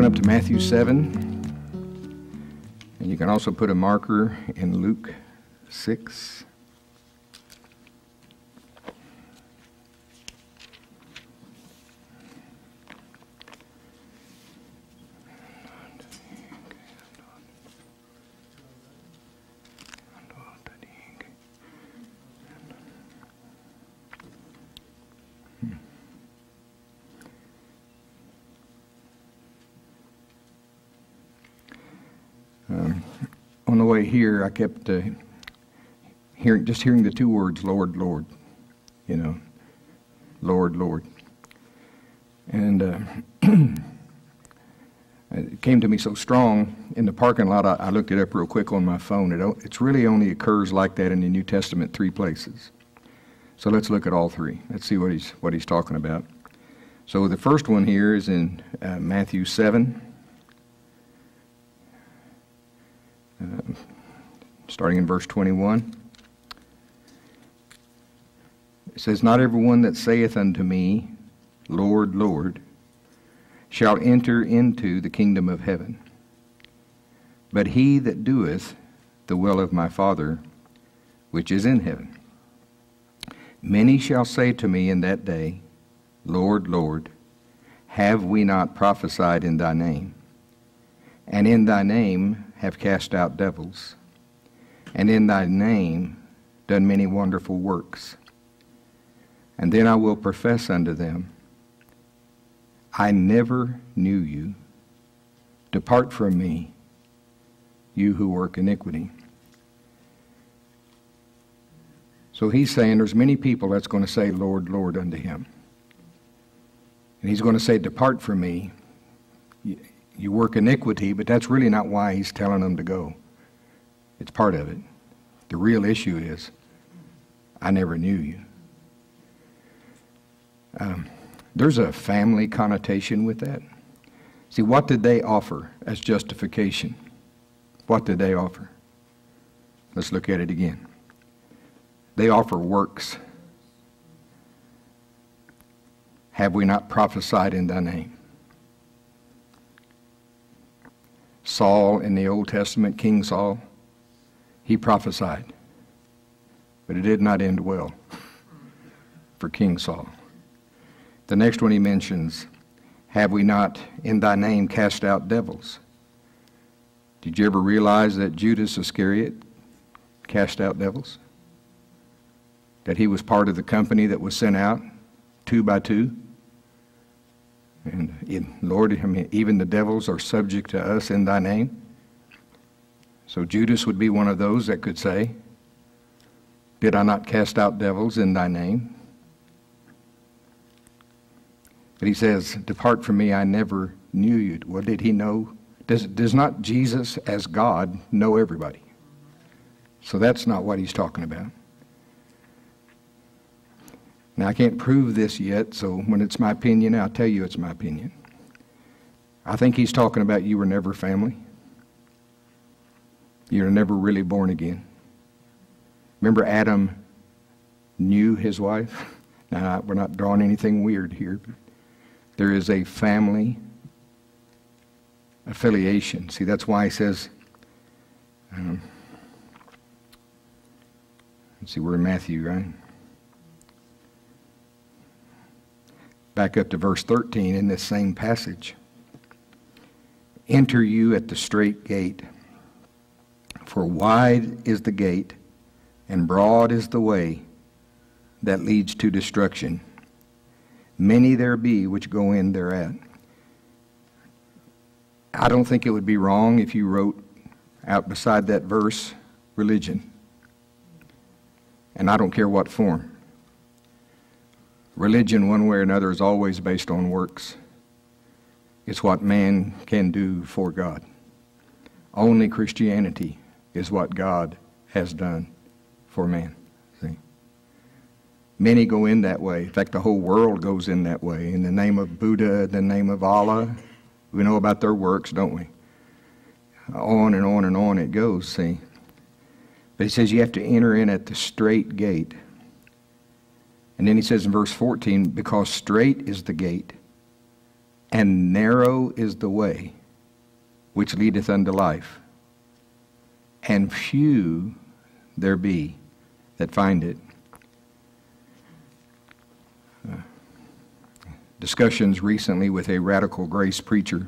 open up to Matthew 7, and you can also put a marker in Luke 6. On the way here, I kept hearing the two words, Lord, Lord, Lord, Lord. And it came to me so strong in the parking lot, I looked it up real quick on my phone. It's really only occurs like that in the New Testament 3 places. So let's look at all 3. Let's see what he's talking about. So the first one here is in Matthew 7. Starting in verse 21. It says, "Not everyone that saith unto me, Lord, Lord, shall enter into the kingdom of heaven, but he that doeth the will of my Father which is in heaven. Many shall say to me in that day, Lord, Lord, have we not prophesied in thy name? And in thy name have cast out devils, and in thy name done many wonderful works. And then I will profess unto them, I never knew you. Depart from me, you who work iniquity." So he's saying there's many people that's going to say, Lord, Lord, unto him. And he's going to say, depart from me. You work iniquity, but that's really not why he's telling them to go. It's part of it. The real issue is, I never knew you. There's a family connotation with that. See, what did they offer as justification? What did they offer? Let's look at it again. They offer works. Have we not prophesied in thy name? Saul in the Old Testament, King Saul, he prophesied, but it did not end well for King Saul. The next one he mentions, have we not in thy name cast out devils? Did you ever realize that Judas Iscariot cast out devils? That he was part of the company that was sent out 2 by 2? And Lord, even the devils are subject to us in thy name. So Judas would be one of those that could say, did I not cast out devils in thy name? But he says, depart from me, I never knew you. Well, did he know? Does not Jesus as God know everybody? So that's not what he's talking about. Now, I can't prove this yet, so when it's my opinion, I'll tell you it's my opinion. I think he's talking about you were never family. You were never really born again. Remember Adam knew his wife? Now, we're not drawing anything weird here. But there is a family affiliation. See, that's why he says, let's see, we're in Matthew, right? Back up to verse 13 in this same passage. Enter you at the strait gate, for wide is the gate, and broad is the way that leads to destruction. Many there be which go in thereat. I don't think it would be wrong if you wrote out beside that verse, religion. And I don't care what form. Religion, one way or another, is always based on works. It's what man can do for God. Only Christianity is what God has done for man. See? Many go in that way. In fact, the whole world goes in that way. In the name of Buddha, the name of Allah. We know about their works, don't we? On and on and on it goes, see. But he says you have to enter in at the strait gate. And then he says in verse 14, because strait is the gate, and narrow is the way which leadeth unto life, and few there be that find it. Discussions recently with a radical grace preacher.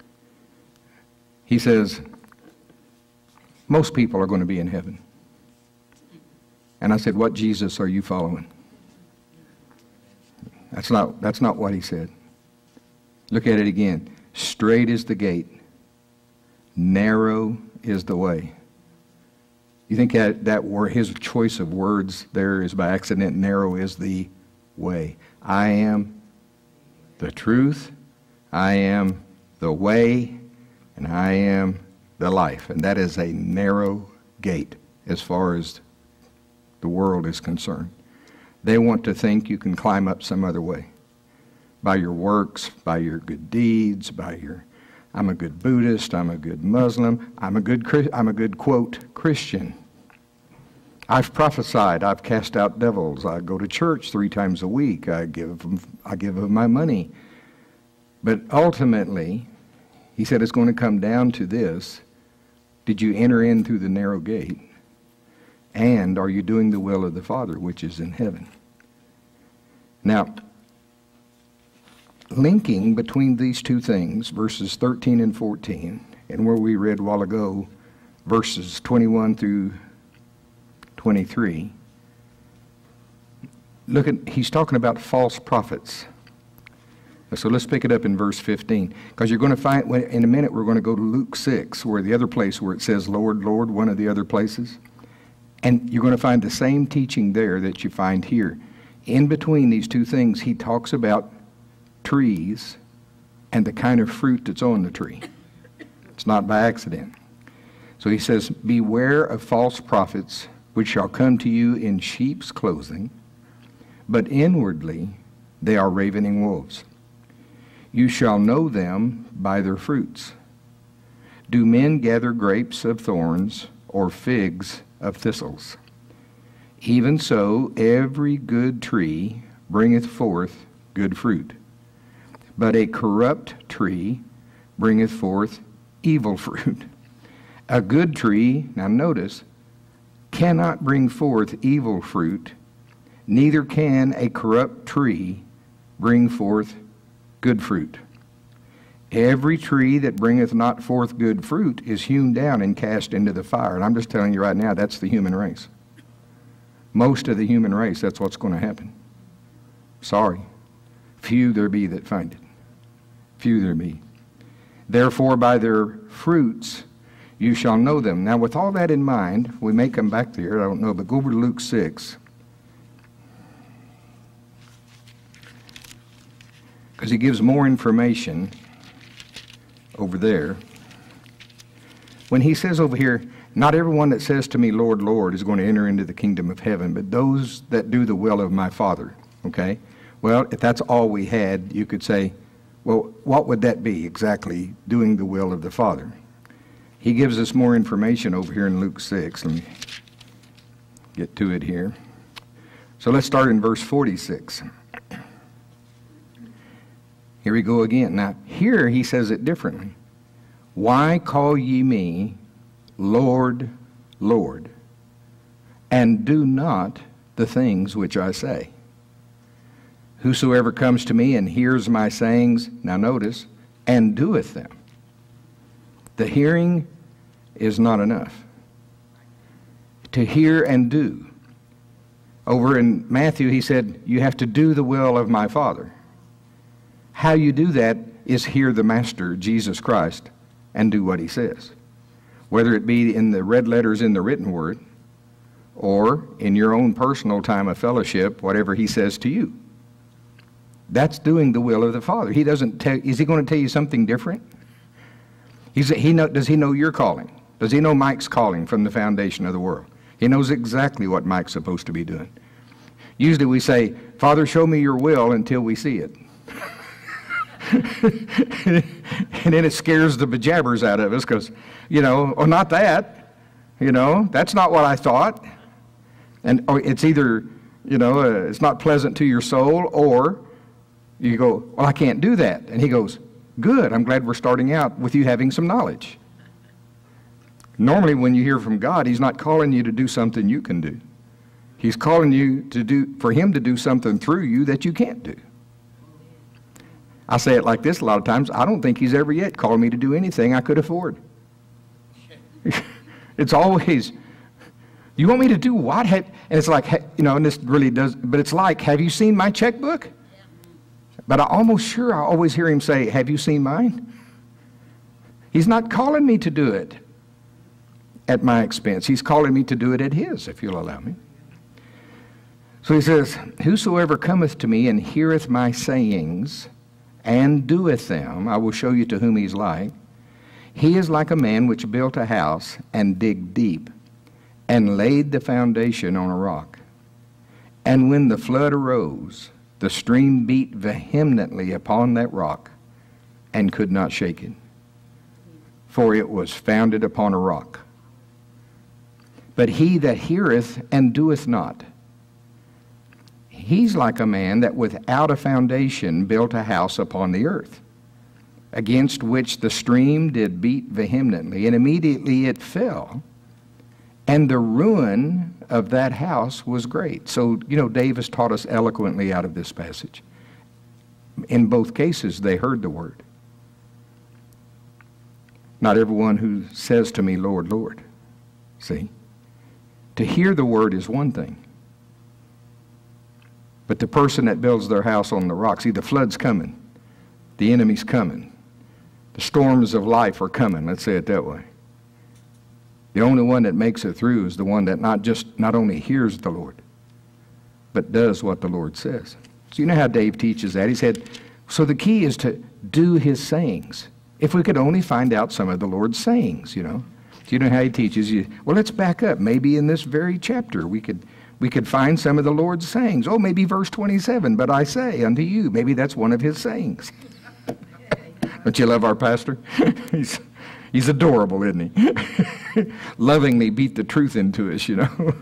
He says, most people are going to be in heaven. And I said, what Jesus are you following? That's not what he said. Look at it again. Straight is the gate. Narrow is the way. You think that word, his choice of words there is by accident? Narrow is the way. I am the truth. I am the way. And I am the life. And that is a narrow gate as far as the world is concerned. They want to think you can climb up some other way. By your works, by your good deeds, by your, I'm a good Buddhist, I'm a good Muslim, I'm a good quote Christian. I've prophesied, I've cast out devils, I go to church 3 times a week, I give them my money. But ultimately, he said it's going to come down to this: did you enter in through the narrow gate? And are you doing the will of the Father which is in heaven? Now, linking between these two things, verses 13 and 14, and where we read a while ago, verses 21 through 23, he's talking about false prophets. So let's pick it up in verse 15, because you're going to find, in a minute we're going to go to Luke 6, where the other place where it says, Lord, Lord, one of the other places. And you're going to find the same teaching there that you find here. In between these two things, he talks about trees and the kind of fruit that's on the tree. It's not by accident. So he says, beware of false prophets, which shall come to you in sheep's clothing, but inwardly they are ravening wolves. You shall know them by their fruits. Do men gather grapes of thorns or figs of thistles? Even so, every good tree bringeth forth good fruit, but a corrupt tree bringeth forth evil fruit. A good tree, now notice, cannot bring forth evil fruit, neither can a corrupt tree bring forth good fruit. Every tree that bringeth not forth good fruit is hewn down and cast into the fire. And I'm just telling you right now, that's the human race. Most of the human race, that's what's going to happen. Sorry. Few there be that find it. Few there be. Therefore, by their fruits you shall know them. Now, with all that in mind, we may come back there, I don't know, but go over to Luke 6. Because he gives more information over there. When he says over here, not everyone that says to me, Lord, Lord, is going to enter into the kingdom of heaven, but those that do the will of my Father. Okay? Well, if that's all we had, you could say, well, what would that be exactly, doing the will of the Father? He gives us more information over here in Luke 6. Let me get to it here. So let's start in verse 46. Here we go again. Now, here he says it differently. Why call ye me Lord, Lord, and do not the things which I say? Whosoever comes to me and hears my sayings, now notice, and doeth them. The hearing is not enough. To hear and do. Over in Matthew, he said, you have to do the will of my Father. How you do that is hear the Master, Jesus Christ, and do what he says. Whether it be in the red letters in the written word, or in your own personal time of fellowship, whatever he says to you. That's doing the will of the Father. He doesn't tell, is he going to tell you something different? Does he know your calling? Does he know Mike's calling from the foundation of the world? He knows exactly what Mike's supposed to be doing. Usually we say, Father, show me your will until we see it. And then it scares the bejabbers out of us because, oh, not that. That's not what I thought. And it's either, it's not pleasant to your soul, or you go, well, I can't do that. And he goes, Good. I'm glad we're starting out with you having some knowledge. Normally when you hear from God, He's not calling you to do something you can do. He's calling you for Him to do something through you that you can't do. I say it like this a lot of times. I don't think He's ever yet called me to do anything I could afford. It's always, you want me to do what? And it's like, and this really does, but it's like, have you seen my checkbook? But I always hear Him say, have you seen mine? He's not calling me to do it at my expense. He's calling me to do it at His, if you'll allow me. So He says, whosoever cometh to me and heareth my sayings and doeth them, I will show you to whom he's like. He is like a man which built a house and digged deep and laid the foundation on a rock. And when the flood arose, the stream beat vehemently upon that rock and could not shake it, for it was founded upon a rock. But he that heareth and doeth not, he's like a man that without a foundation built a house upon the earth, against which the stream did beat vehemently, and immediately it fell. And the ruin of that house was great. So, Davis taught us eloquently out of this passage. In both cases, they heard the word. Not everyone who says to me, Lord, Lord. See? To hear the word is one thing. But the person that builds their house on the rock, see, the flood's coming. The enemy's coming. The storms of life are coming, let's say it that way. The only one that makes it through is the one that not only hears the Lord, but does what the Lord says. So you know how Dave teaches that. He said, so the key is to do His sayings. If we could only find out some of the Lord's sayings, Do you know how He teaches you? Well, let's back up. Maybe in this very chapter we could find some of the Lord's sayings. Oh, maybe verse 27, but I say unto you. Maybe that's one of His sayings. Don't you love our pastor? He's adorable, isn't he? Lovingly beat the truth into us,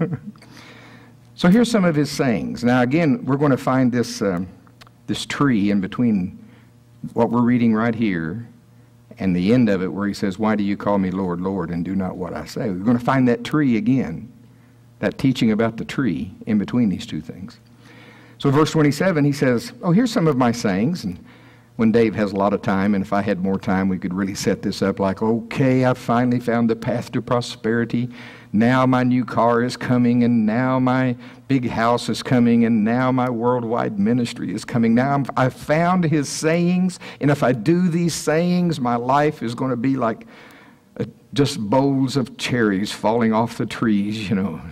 So here's some of His sayings. Now again, we're going to find this tree in between what we're reading right here and the end of it where He says, why do you call me Lord, Lord, and do not what I say? We're going to find that tree again, that teaching about the tree in between these two things. So verse 27, he says, oh, here's some of my sayings. And when Dave has a lot of time, and if I had more time, we could really set this up like, okay, I finally found the path to prosperity. Now my new car is coming, and now my big house is coming, and now my worldwide ministry is coming. Now I've found His sayings, and if I do these sayings, my life is going to be like just bowls of cherries falling off the trees,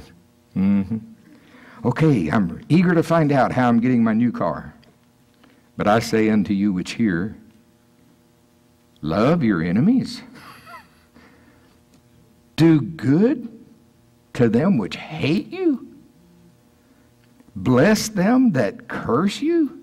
Okay, I'm eager to find out how I'm getting my new car. But I say unto you which hear, love your enemies. Do good to them which hate you. Bless them that curse you.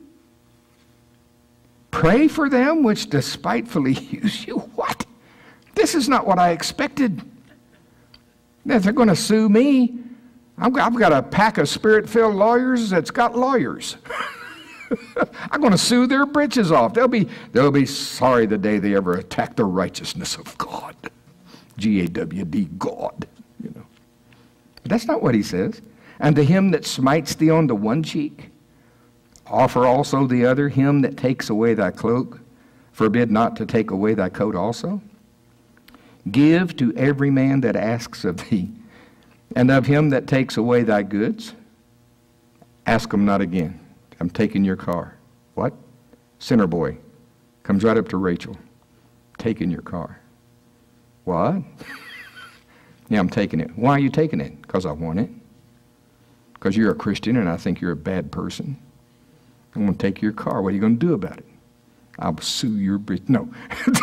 Pray for them which despitefully use you. What? This is not what I expected. If they're going to sue me, I've got a pack of spirit-filled lawyers that's got lawyers. I'm going to sue their britches off. They'll be sorry the day they ever attack the righteousness of God. G-A-W-D, God. But that's not what He says. And to him that smites thee on the one cheek, offer also the other. Him that takes away thy cloak, forbid not to take away thy coat also. Give to every man that asks of thee, and of him that takes away thy goods, ask him not again. I'm taking your car. What? Sinner boy comes right up to Rachel. Taking your car. What? Yeah, I'm taking it. Why are you taking it? Because I want it. Because you're a Christian and I think you're a bad person. I'm going to take your car. What are you going to do about it? I'll sue your bitch. No.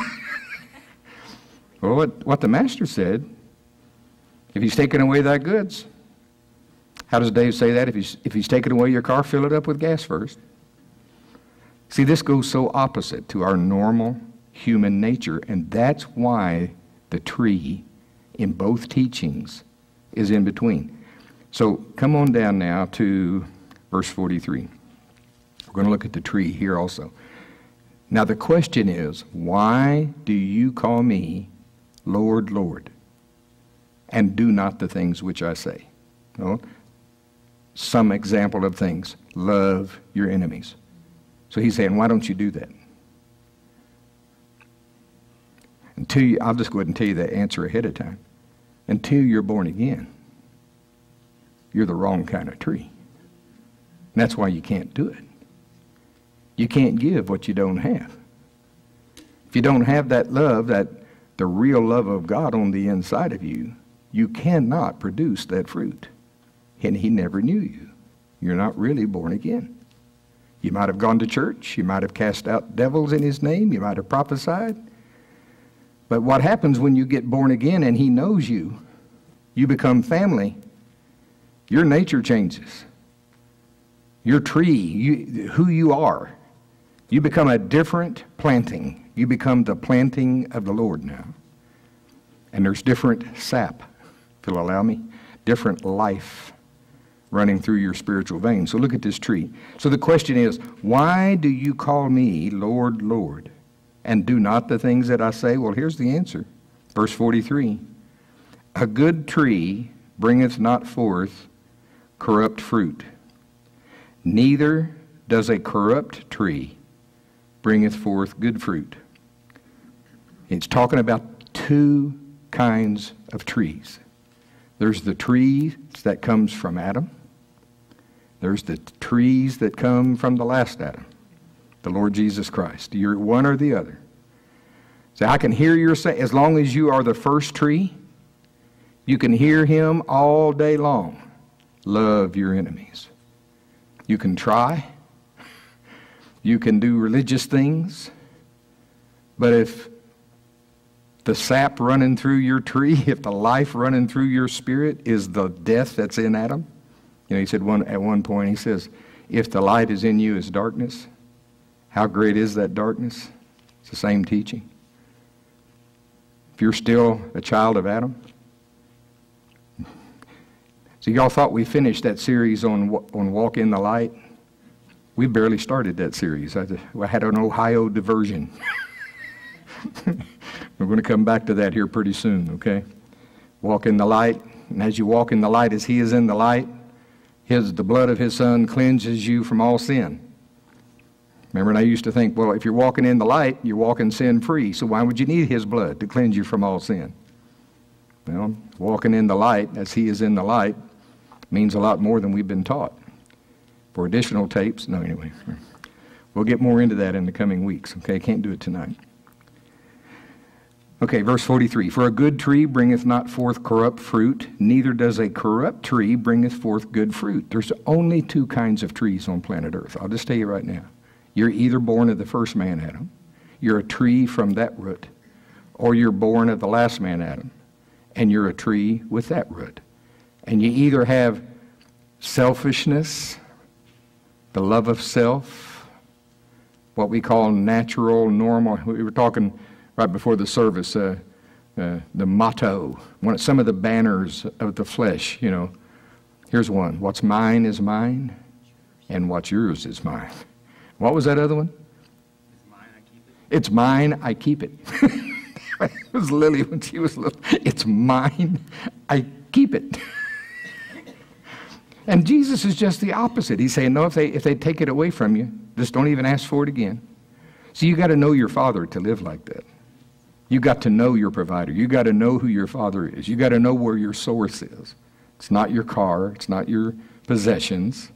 Well, what the Master said, if He's taken away thy goods, how does Dave say that? If he's taken away your car, fill it up with gas first. See, this goes so opposite to our normal human nature, and that's why the tree in both teachings is in between. So come on down now to verse 43. We're going to look at the tree here also. Now the question is, why do you call me Lord, Lord, and do not the things which I say? No? Some example of things. Love your enemies. So he's saying, why don't you do that? I'll just go ahead and tell you the answer ahead of time. Until you're born again, you're the wrong kind of tree. And that's why you can't do it. You can't give what you don't have. If you don't have that love, the real love of God on the inside of you, you cannot produce that fruit. And he never knew you. You're not really born again. You might have gone to church. You might have cast out devils in his name. You might have prophesied. But what happens when you get born again and he knows you, you become family, your nature changes. Your tree, who you are, you become a different planting. You become the planting of the Lord now. And there's different sap, if you'll allow me, different life running through your spiritual veins. So look at this tree. So the question is, why do you call me Lord, Lord, and do not the things that I say? Well, here's the answer. Verse 43. A good tree bringeth not forth corrupt fruit, neither does a corrupt tree bringeth forth good fruit. It's talking about two kinds of trees. There's the tree that comes from Adam. There's the trees that come from the last Adam, the Lord Jesus Christ. You're one or the other. So I can hear your say, as long as you are the first tree, you can hear him all day long. Love your enemies. You can try. You can do religious things. But if the sap running through your tree, if the life running through your spirit is the death that's in Adam, he said at one point, he says, if the light is in you is darkness, how great is that darkness? It's the same teaching. If you're still a child of Adam. So y'all thought we finished that series on Walk in the Light? We barely started that series. I had an Ohio diversion. We're going to come back to that here pretty soon, okay? Walk in the light, and as you walk in the light as he is in the light, the blood of his Son cleanses you from all sin. Remember, and I used to think, well, if you're walking in the light, you're walking sin-free, so why would you need his blood to cleanse you from all sin? Well, walking in the light as he is in the light means a lot more than we've been taught. For additional tapes, no, anyway. We'll get more into that in the coming weeks, okay? Can't do it tonight. Okay, verse 43. For a good tree bringeth not forth corrupt fruit, neither does a corrupt tree bringeth forth good fruit. There's only two kinds of trees on planet Earth. I'll just tell you right now. You're either born of the first man, Adam. You're a tree from that root. Or you're born of the last man, Adam. And you're a tree with that root. And you either have selfishness, the love of self, what we call natural, normal. We were talking right before the service, the motto, some of the banners of the flesh, Here's one. What's mine is mine, and what's yours is mine. What was that other one? It's mine, I keep it. It's mine, I keep it. It was Lily when she was little. It's mine, I keep it. And Jesus is just the opposite. He's saying, no, if they take it away from you, just don't even ask for it again. So you got to know your Father to live like that. You got to know your provider. You got to know who your Father is. You got to know where your source is. It's not your car. It's not your possessions.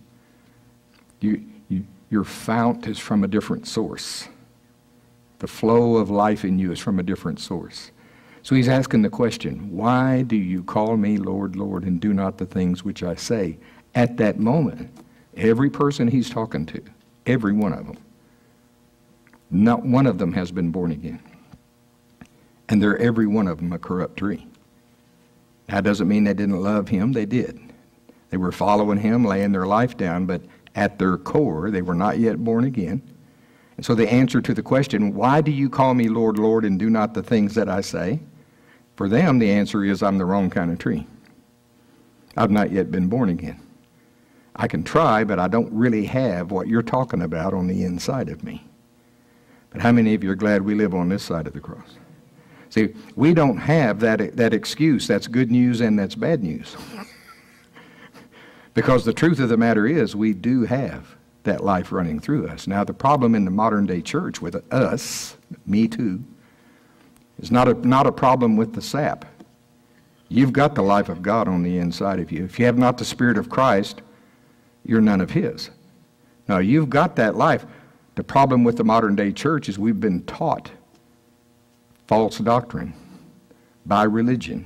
Your fount is from a different source. The flow of life in you is from a different source. So he's asking the question, why do you call me Lord, Lord, and do not the things which I say? At that moment, every person he's talking to, every one of them, not one of them has been born again. And they're every one of them a corrupt tree. That doesn't mean they didn't love him. They did. They were following him, laying their life down, but at their core, they were not yet born again. And so the answer to the question, why do you call me Lord, Lord, and do not the things that I say? For them, the answer is, I'm the wrong kind of tree. I've not yet been born again. I can try, but I don't really have what you're talking about on the inside of me. But how many of you are glad we live on this side of the cross? See, we don't have that excuse. That's good news and that's bad news. Because the truth of the matter is, we do have that life running through us. Now, the problem in the modern day church with us, me too, is not a problem with the sap. You've got the life of God on the inside of you. If you have not the Spirit of Christ, you're none of His. Now, you've got that life. The problem with the modern day church is we've been taught false doctrine by religion.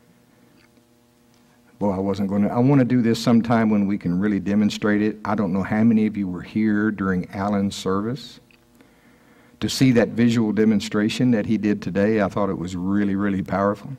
Boy, I want to do this sometime when we can really demonstrate it. I don't know how many of you were here during Alan's service to see that visual demonstration that he did today. I thought it was really, really powerful.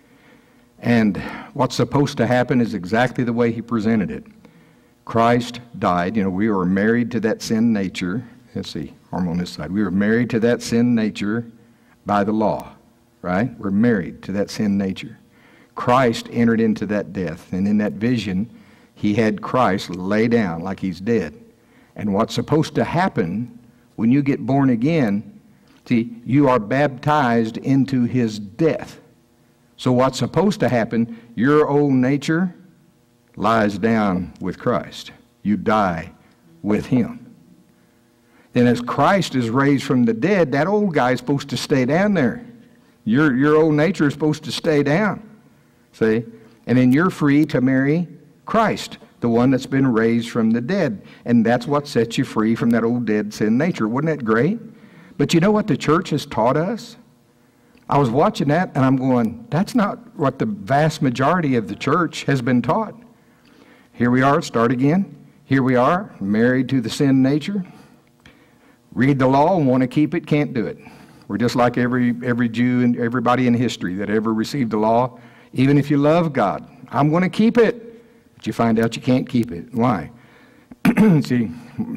And what's supposed to happen is exactly the way he presented it. Christ died. You know, we were married to that sin nature. Let's see, arm on this side. We were married to that sin nature by the law, right? We're married to that sin nature. Christ entered into that death, and in that vision, he had Christ lay down like he's dead. And what's supposed to happen when you get born again, see, you are baptized into his death. So what's supposed to happen, your old nature lies down with Christ. You die with him. Then as Christ is raised from the dead, that old guy is supposed to stay down there. Your old nature is supposed to stay down. See? And then you're free to marry Christ, the one that's been raised from the dead. And that's what sets you free from that old dead sin nature. Wasn't that great? But you know what the church has taught us? I was watching that and I'm going, that's not what the vast majority of the church has been taught. Here we are, start again. Here we are, married to the sin nature. Read the law and want to keep it, can't do it. We're just like every Jew and everybody in history that ever received the law. Even if you love God, I'm going to keep it. But you find out you can't keep it. Why? See,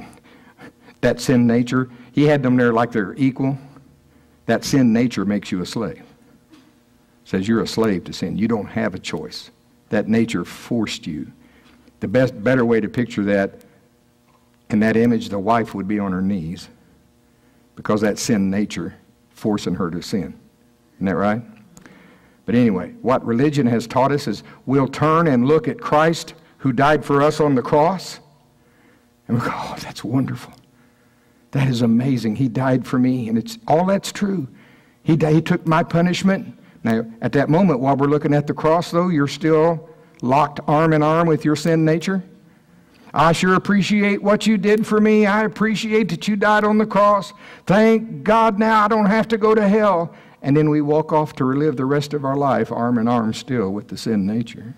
that sin nature, he had them there like they're equal. That sin nature makes you a slave. Says you're a slave to sin. You don't have a choice. That nature forced you. The better way to picture that, in that image, the wife would be on her knees because that sin nature forcing her to sin. Isn't that right? But anyway, what religion has taught us is we'll turn and look at Christ who died for us on the cross, and we go, oh, that's wonderful. That is amazing. He died for me, and it's all that's true. He took my punishment. Now, at that moment, while we're looking at the cross, though, you're still locked arm in arm with your sin nature. I sure appreciate what you did for me. I appreciate that you died on the cross. Thank God now I don't have to go to hell. And then we walk off to relive the rest of our life arm in arm still with the sin nature.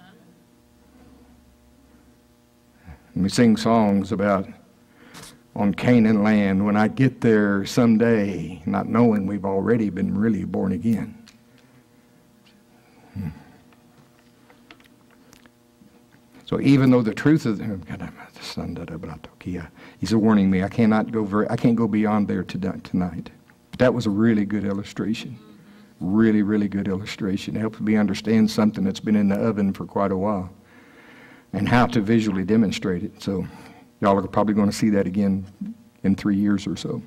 And we sing songs about on Canaan land, when I get there someday, not knowing we've already been really born again. So even though the truth of he's warning me, I can't go beyond there tonight. But that was a really good illustration. Really, really good illustration. It helps me understand something that's been in the oven for quite a while and how to visually demonstrate it. So y'all are probably going to see that again in 3 years or so.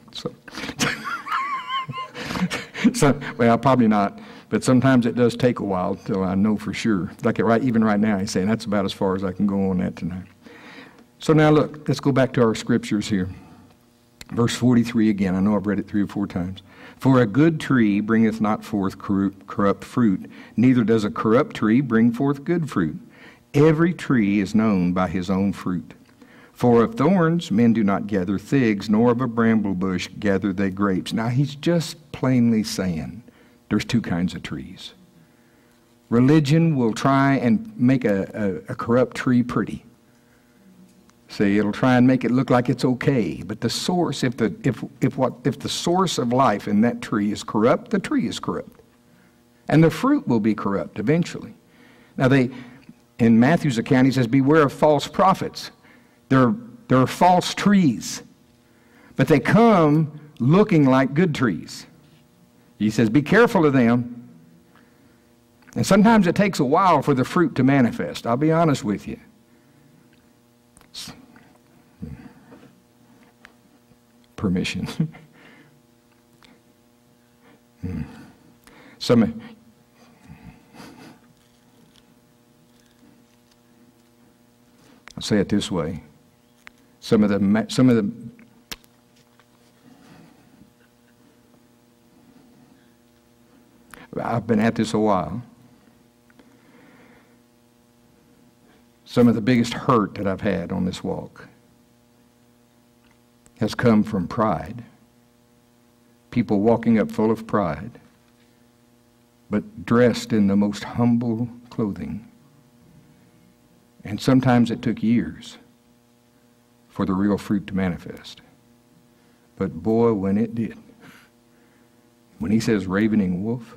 Well, probably not. But sometimes it does take a while till I know for sure. Like even right now, he's saying that's about as far as I can go on that tonight. So now look, let's go back to our scriptures here. Verse 43 again. I know I've read it 3 or 4 times. For a good tree bringeth not forth corrupt fruit, neither does a corrupt tree bring forth good fruit. Every tree is known by his own fruit. For of thorns men do not gather figs, nor of a bramble bush gather they grapes. Now he's just plainly saying there's 2 kinds of trees. Religion will try and make a corrupt tree pretty. See, it'll try and make it look like it's okay. But the source, if the source of life in that tree is corrupt, the tree is corrupt. And the fruit will be corrupt eventually. Now in Matthew's account, he says, beware of false prophets. There are false trees, but they come looking like good trees. He says, be careful of them. And sometimes it takes a while for the fruit to manifest. I'll be honest with you. Permission. I'll say it this way. Some of the I've been at this a while. Some of the biggest hurt that I've had on this walk has come from pride. People walking up full of pride, but dressed in the most humble clothing. And sometimes it took years for the real fruit to manifest. But boy, when it did, when he says ravening wolf,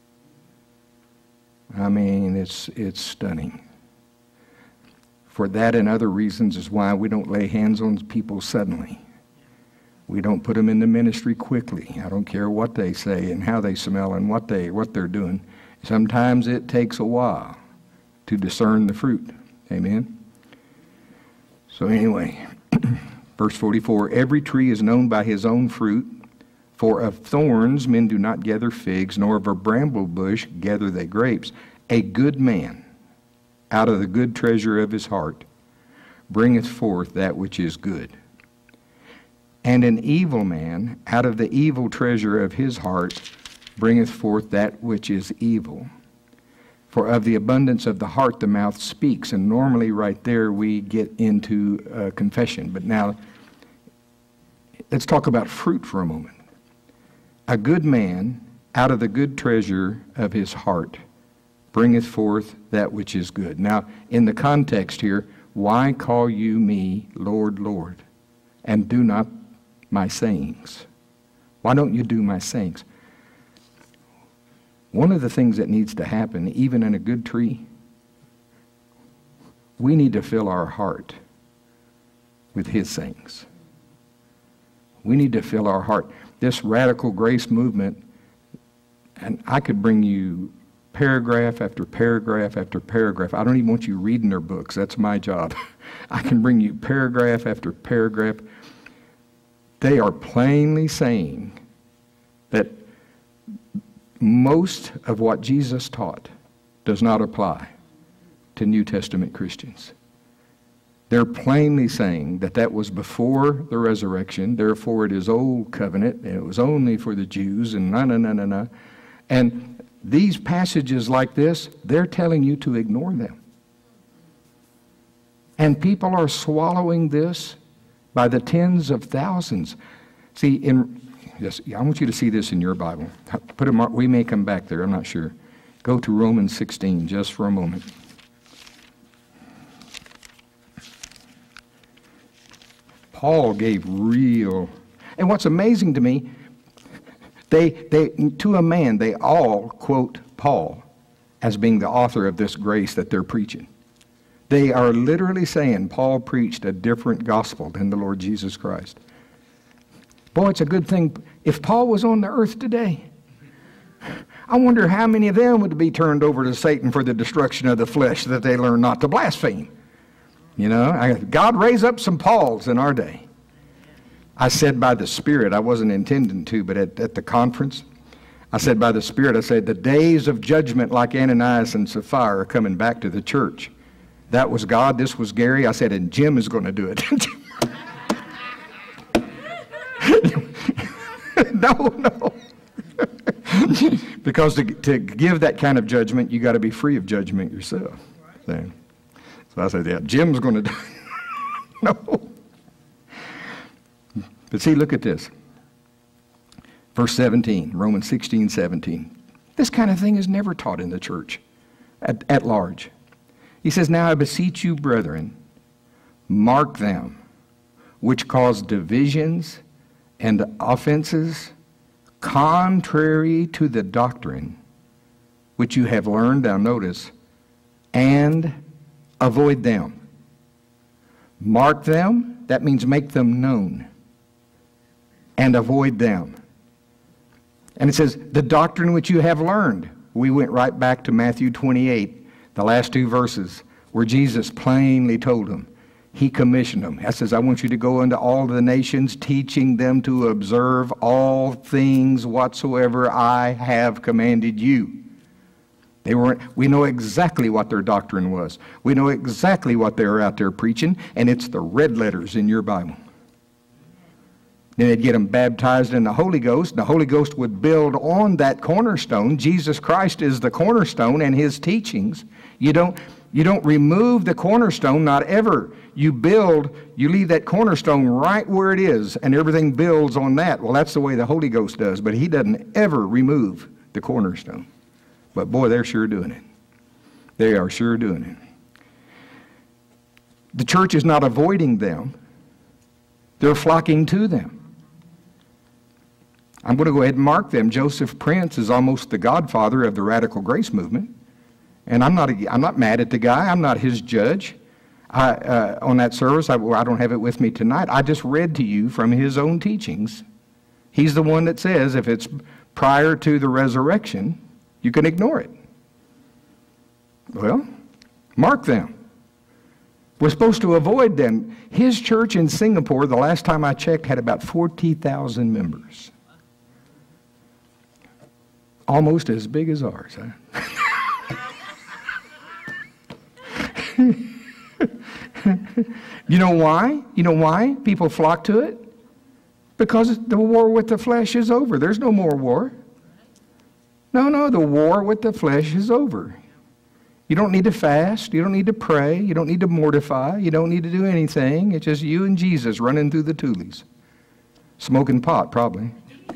I mean, it's stunning. For that and other reasons is why we don't lay hands on people suddenly. We don't put them in the ministry quickly. I don't care what they say and how they smell and what they're doing. Sometimes it takes a while to discern the fruit. Amen? So anyway, verse 44, every tree is known by his own fruit. For of thorns men do not gather figs, nor of a bramble bush gather they grapes. A good man, out of the good treasure of his heart, bringeth forth that which is good. And an evil man, out of the evil treasure of his heart, bringeth forth that which is evil. For of the abundance of the heart the mouth speaks. And normally right there we get into confession. But now, let's talk about fruit for a moment. A good man, out of the good treasure of his heart, bringeth forth that which is good. Now, in the context here, why call you me Lord, Lord, and do not my sayings? Why don't you do my sayings? One of the things that needs to happen, even in a good tree, we need to fill our heart with his sayings. We need to fill our heart. This radical grace movement, and I could bring you paragraph after paragraph after paragraph. I don't even want you reading their books. That's my job. I can bring you paragraph after paragraph. They are plainly saying that most of what Jesus taught does not apply to New Testament Christians. They're plainly saying that that was before the resurrection, therefore it is old covenant, and it was only for the Jews, and na. And these passages like this, they're telling you to ignore them. And people are swallowing this by the tens of thousands. See, I want you to see this in your Bible. Put a mark. We may come back there, I'm not sure. Go to Romans 16 just for a moment. Paul gave real, and what's amazing to me, they to a man, they all quote Paul as being the author of this grace that they're preaching. They are literally saying Paul preached a different gospel than the Lord Jesus Christ. Boy, it's a good thing. If Paul was on the earth today, I wonder how many of them would be turned over to Satan for the destruction of the flesh that they learn not to blaspheme. You know, God raised up some Pauls in our day. I said by the Spirit, I wasn't intending to, but at the conference, I said by the Spirit, I said the days of judgment like Ananias and Sapphira are coming back to the church. That was God, this was Gary. I said, and Jim is going to do it. No. Because to give that kind of judgment, you got to be free of judgment yourself. So I said, yeah, Jim's going to do it. No. But see, look at this. Verse 17, Romans 16, 17. This kind of thing is never taught in the church at large. He says, now I beseech you, brethren, mark them, which cause divisions and offenses contrary to the doctrine which you have learned, now notice, and avoid them. Mark them, that means make them known, and avoid them. And it says, the doctrine which you have learned. We went right back to Matthew 28, the last two verses, where Jesus plainly told them, He commissioned them. That says, I want you to go into all the nations, teaching them to observe all things whatsoever I have commanded you. We know exactly what their doctrine was. We know exactly what they were out there preaching, and it's the red letters in your Bible. Then they'd get them baptized in the Holy Ghost. The Holy Ghost would build on that cornerstone. Jesus Christ is the cornerstone, and his teachings. You don't remove the cornerstone, not ever. You leave that cornerstone right where it is, and everything builds on that. Well, that's the way the Holy Ghost does, but he doesn't ever remove the cornerstone. But boy, they're sure doing it. They are sure doing it. The church is not avoiding them. They're flocking to them. I'm going to go ahead and mark them. Joseph Prince is almost the godfather of the radical grace movement. And I'm not mad at the guy. I'm not his judge. On that service, I don't have it with me tonight. I just read to you from his own teachings. He's the one that says if it's prior to the resurrection, you can ignore it. Well, mark them. We're supposed to avoid them. His church in Singapore, the last time I checked, had about 40,000 members. Almost as big as ours, huh? You know why? You know why people flock to it? Because the war with the flesh is over. There's no more war. No, the war with the flesh is over. You don't need to fast. You don't need to pray. You don't need to mortify. You don't need to do anything. It's just you and Jesus running through the Tulies. Smoking pot, probably.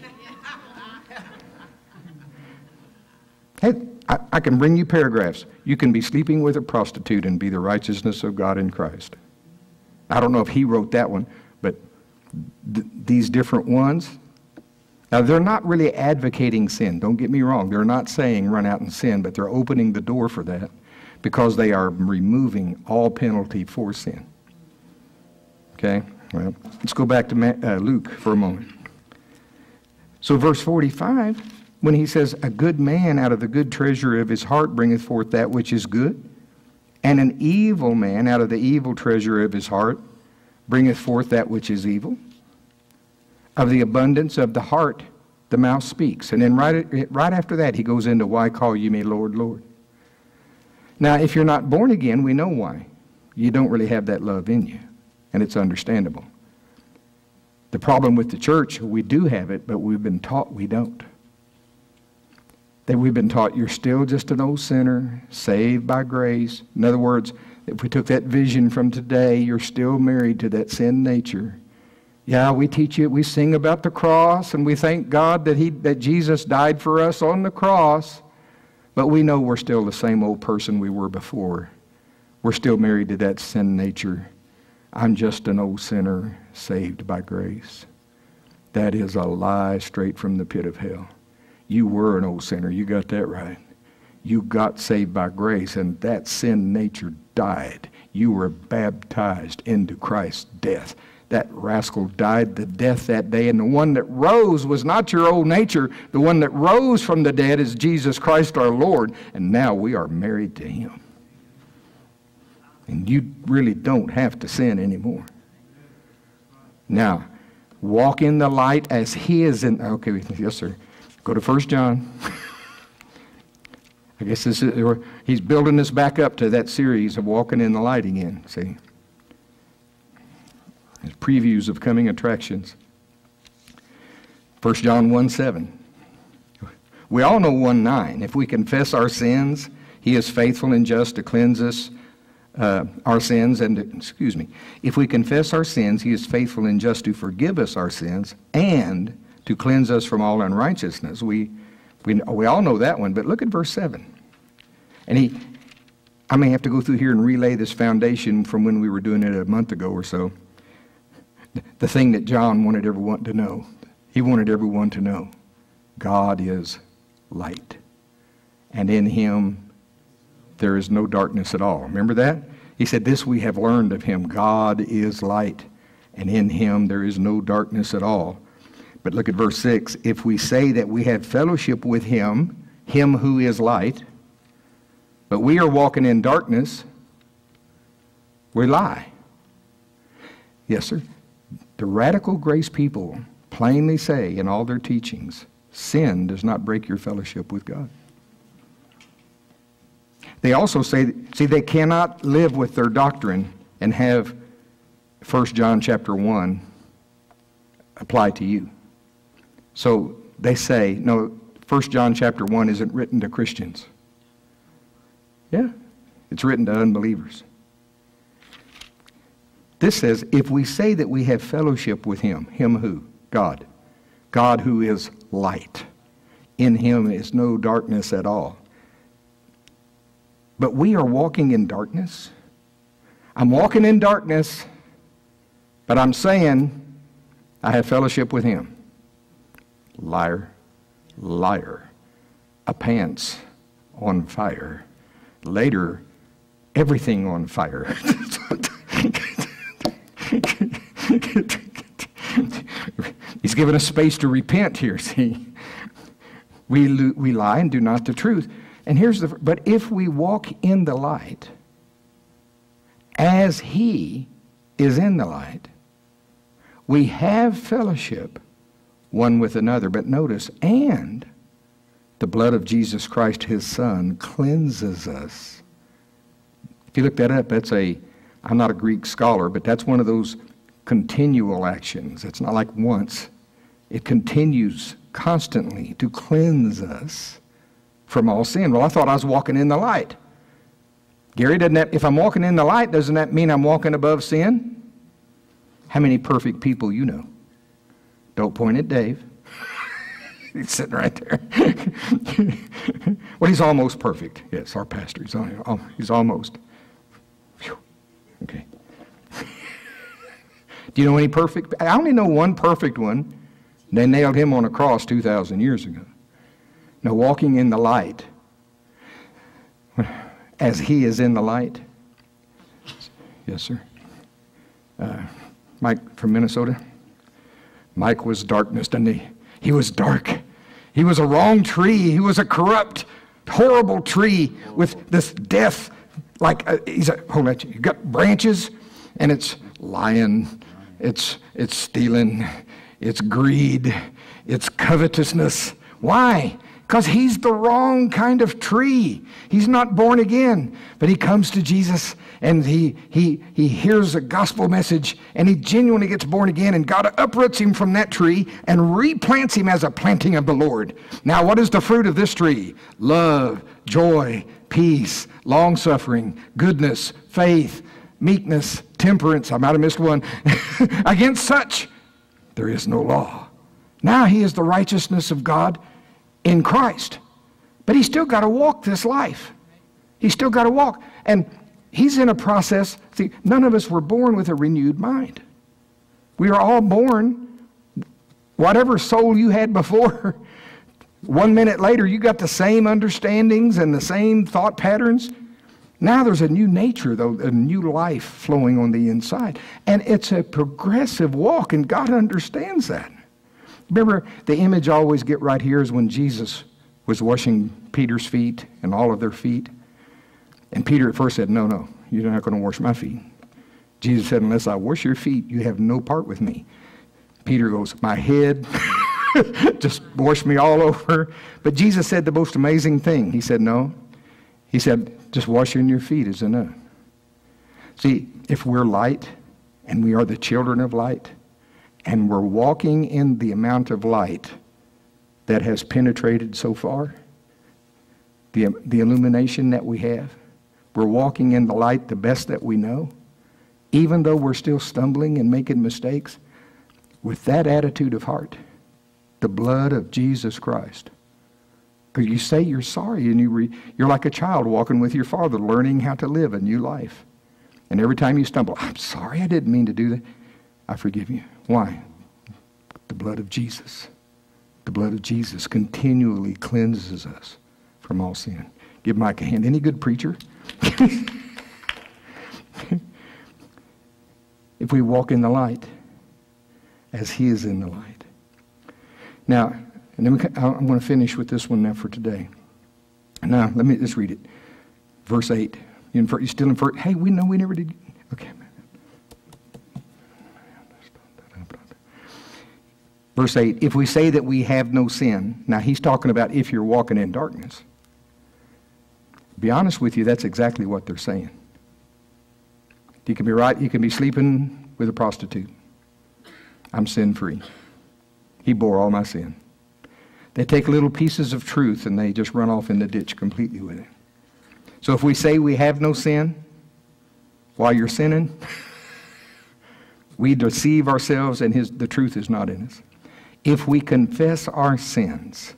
Hey, I can bring you paragraphs. You can be sleeping with a prostitute and be the righteousness of God in Christ. I don't know if he wrote that one, but these different ones. Now, they're not really advocating sin. Don't get me wrong. They're not saying run out and sin, but they're opening the door for that because they are removing all penalty for sin. Okay? Well, let's go back to Luke for a moment. So verse 45, when he says, a good man out of the good treasure of his heart bringeth forth that which is good, and an evil man out of the evil treasure of his heart bringeth forth that which is evil. Of the abundance of the heart, the mouth speaks. And then right after that, he goes into, why call you me Lord, Lord? Now, if you're not born again, we know why. You don't really have that love in you, and it's understandable. The problem with the church, we do have it, but we've been taught we don't. That we've been taught you're still just an old sinner, saved by grace. In other words, if we took that vision from today, you're still married to that sin nature. Yeah, we teach you, we sing about the cross, and we thank God that Jesus died for us on the cross, but we know we're still the same old person we were before. We're still married to that sin nature. I'm just an old sinner saved by grace. That is a lie straight from the pit of hell. You were an old sinner. You got that right. You got saved by grace, and that sin nature died. You were baptized into Christ's death. That rascal died the death that day, and the one that rose was not your old nature. The one that rose from the dead is Jesus Christ our Lord, and now we are married to him. And you really don't have to sin anymore. Now, walk in the light as he is in... Okay, yes, sir. Go to 1 John. I guess he's building us back up to that series of walking in the light again, see? Previews of coming attractions. 1 John 1:7. We all know 1:9. If we confess our sins, he is faithful and just to cleanse us our sins If we confess our sins, he is faithful and just to forgive us our sins and to cleanse us from all unrighteousness. We all know that one, but look at verse 7. And I may have to go through here and relay this foundation from when we were doing it a month ago or so. The thing that John wanted everyone to know. He wanted everyone to know God is light. And in him there is no darkness at all. Remember that? He said, this we have learned of him. God is light. And in him there is no darkness at all. But look at verse 6. If we say that we have fellowship with him who is light, but we are walking in darkness, we lie Yes, sir. The radical grace people plainly say in all their teachings, sin does not break your fellowship with God. They also say, see, they cannot live with their doctrine and have 1 John chapter 1 apply to you. So they say, no, 1 John chapter 1 isn't written to Christians. Yeah, it's written to unbelievers. This says, if we say that we have fellowship with Him, Him who? God. God who is light. In Him is no darkness at all. But we are walking in darkness. I'm walking in darkness, but I'm saying I have fellowship with Him. Liar, liar. A pants on fire. Later, everything on fire. He's given us space to repent here, see. We lie and do not the truth. And here's but if we walk in the light, as He is in the light, we have fellowship one with another. But notice, and the blood of Jesus Christ, His Son, cleanses us. If you look that up, I'm not a Greek scholar, but that's one of those continual actions. It's not like once. It continues constantly to cleanse us from all sin. Well, I thought I was walking in the light. Gary, if I'm walking in the light, doesn't that mean I'm walking above sin? How many perfect people you know? Don't point at Dave. He's sitting right there. Well, he's almost perfect. Yes, our pastor. He's almost. Whew. Okay. Do you know any perfect? I only know one perfect one. They nailed him on a cross 2,000 years ago. Now, walking in the light, as He is in the light. Yes, sir. Mike from Minnesota. Mike was darkness, didn't he? He was dark. He was a wrong tree. He was a corrupt, horrible tree with this death. Hold on, you got branches, and it's lying, it's stealing, it's greed, it's covetousness. Why? Because he's the wrong kind of tree. He's not born again. But he comes to Jesus and he hears a gospel message and he genuinely gets born again, and God uproots him from that tree and replants him as a planting of the Lord. Now, what is the fruit of this tree? Love, joy, peace, long-suffering, goodness, faith, meekness, temperance. I might have missed one. Against such, there is no law. Now he is the righteousness of God in Christ. But he's still got to walk this life. He's still got to walk. And he's in a process. See, none of us were born with a renewed mind. We are all born, whatever soul you had before, 1 minute later you got the same understandings and the same thought patterns. Now there's a new nature, though, a new life flowing on the inside. And it's a progressive walk, and God understands that. Remember, the image I always get right here is when Jesus was washing Peter's feet and all of their feet. And Peter at first said, no, you're not going to wash my feet. Jesus said, unless I wash your feet, you have no part with me. Peter goes, my head, just wash me all over. But Jesus said the most amazing thing. He said, no. He said, just washing your feet is enough. See, if we're light and we are the children of light, and we're walking in the amount of light that has penetrated so far, the illumination that we have, we're walking in the light the best that we know, even though we're still stumbling and making mistakes, with that attitude of heart, the blood of Jesus Christ. Because you say you're sorry, and you're like a child walking with your father, learning how to live a new life. And every time you stumble, I'm sorry, I didn't mean to do that. I forgive you. Why? The blood of Jesus. The blood of Jesus continually cleanses us from all sin. Give Mike a hand. Any good preacher? If we walk in the light, as He is in the light. Now, and then I'm going to finish with this one now for today. Now, let me just read it. Verse 8. You still in? Hey, we know we never did. Okay. Verse 8, if we say that we have no sin. Now he's talking about if you're walking in darkness. Be honest with you, that's exactly what they're saying. You can be right, you can be sleeping with a prostitute. I'm sin-free. He bore all my sin. They take little pieces of truth and they just run off in the ditch completely with it. So if we say we have no sin while you're sinning, we deceive ourselves and the truth is not in us. If we confess our sins,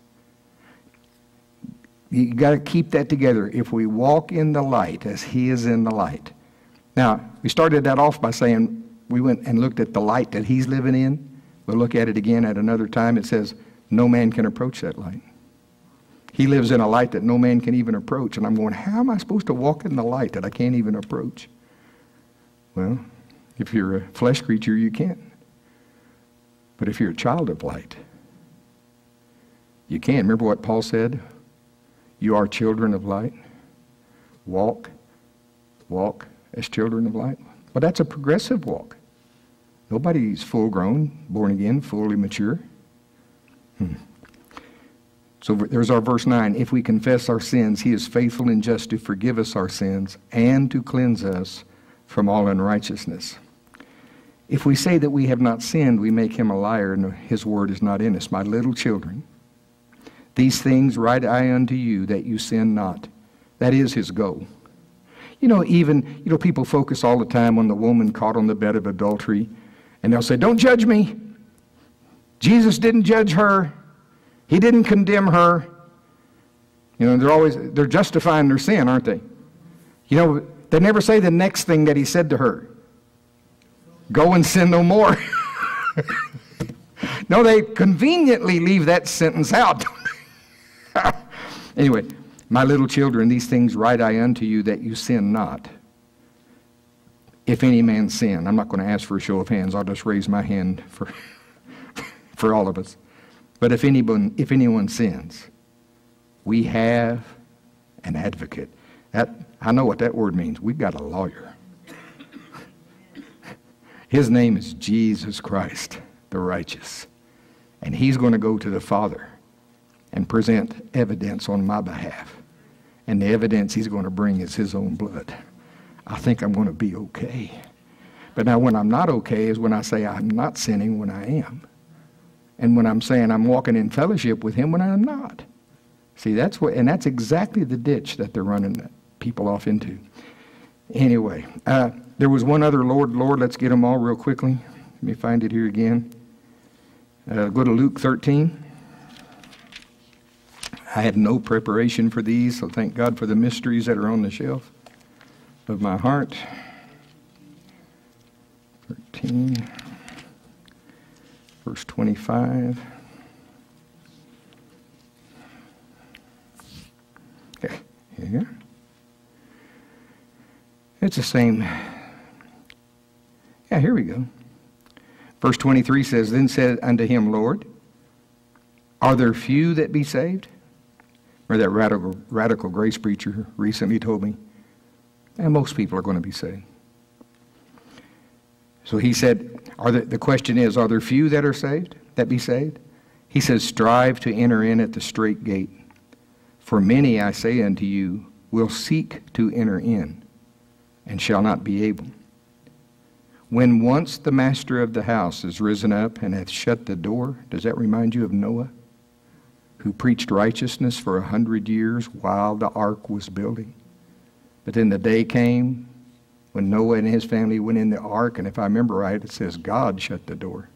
you got to keep that together. If we walk in the light as he is in the light. Now, we started that off by saying we went and looked at the light that he's living in. We'll look at it again at another time. It says, no man can approach that light. He lives in a light that no man can even approach. And I'm going, how am I supposed to walk in the light that I can't even approach? Well, if you're a flesh creature, you can't. But if you're a child of light, you can. Remember what Paul said? You are children of light. Walk as children of light. Well, that's a progressive walk. Nobody's full grown, born again, fully mature. So there's our verse 9. If we confess our sins, he is faithful and just to forgive us our sins and to cleanse us from all unrighteousness. If we say that we have not sinned, we make him a liar, and his word is not in us. My little children, these things write I unto you, that you sin not. That is his goal. People focus all the time on the woman caught on the bed of adultery, and they'll say, don't judge me. Jesus didn't judge her. He didn't condemn her. They're justifying their sin, aren't they? They never say the next thing that he said to her. Go and sin no more. No, they conveniently leave that sentence out. Anyway, my little children, these things write I unto you, that you sin not. If any man sin. I'm not going to ask for a show of hands. I'll just raise my hand for all of us. But if anyone sins, we have an advocate. I know what that word means. We've got a lawyer. His name is Jesus Christ, the righteous. And he's going to go to the Father and present evidence on my behalf. And the evidence he's going to bring is his own blood. I think I'm going to be okay. But now when I'm not okay is when I say I'm not sinning when I am. And when I'm saying I'm walking in fellowship with him when I'm not. See, that's exactly the ditch that they're running people off into. Anyway, there was one other Lord. Let's get them all real quickly. Let me find it here again. Go to Luke 13. I had no preparation for these, so thank God for the mysteries that are on the shelf of my heart. 13, verse 25. Okay, here you go. It's the same. Yeah, here we go. Verse 23 says, Then said unto him, Lord, are there few that be saved? Remember that radical grace preacher recently told me, and most people are going to be saved. So he said, the question is, are there few that are saved, that be saved? He says, strive to enter in at the strait gate. For many, I say unto you, will seek to enter in, and shall not be able. When once the master of the house is risen up and hath shut the door, does that remind you of Noah, who preached righteousness for 100 years while the ark was building? But then the day came when Noah and his family went in the ark, and if I remember right, it says God shut the door.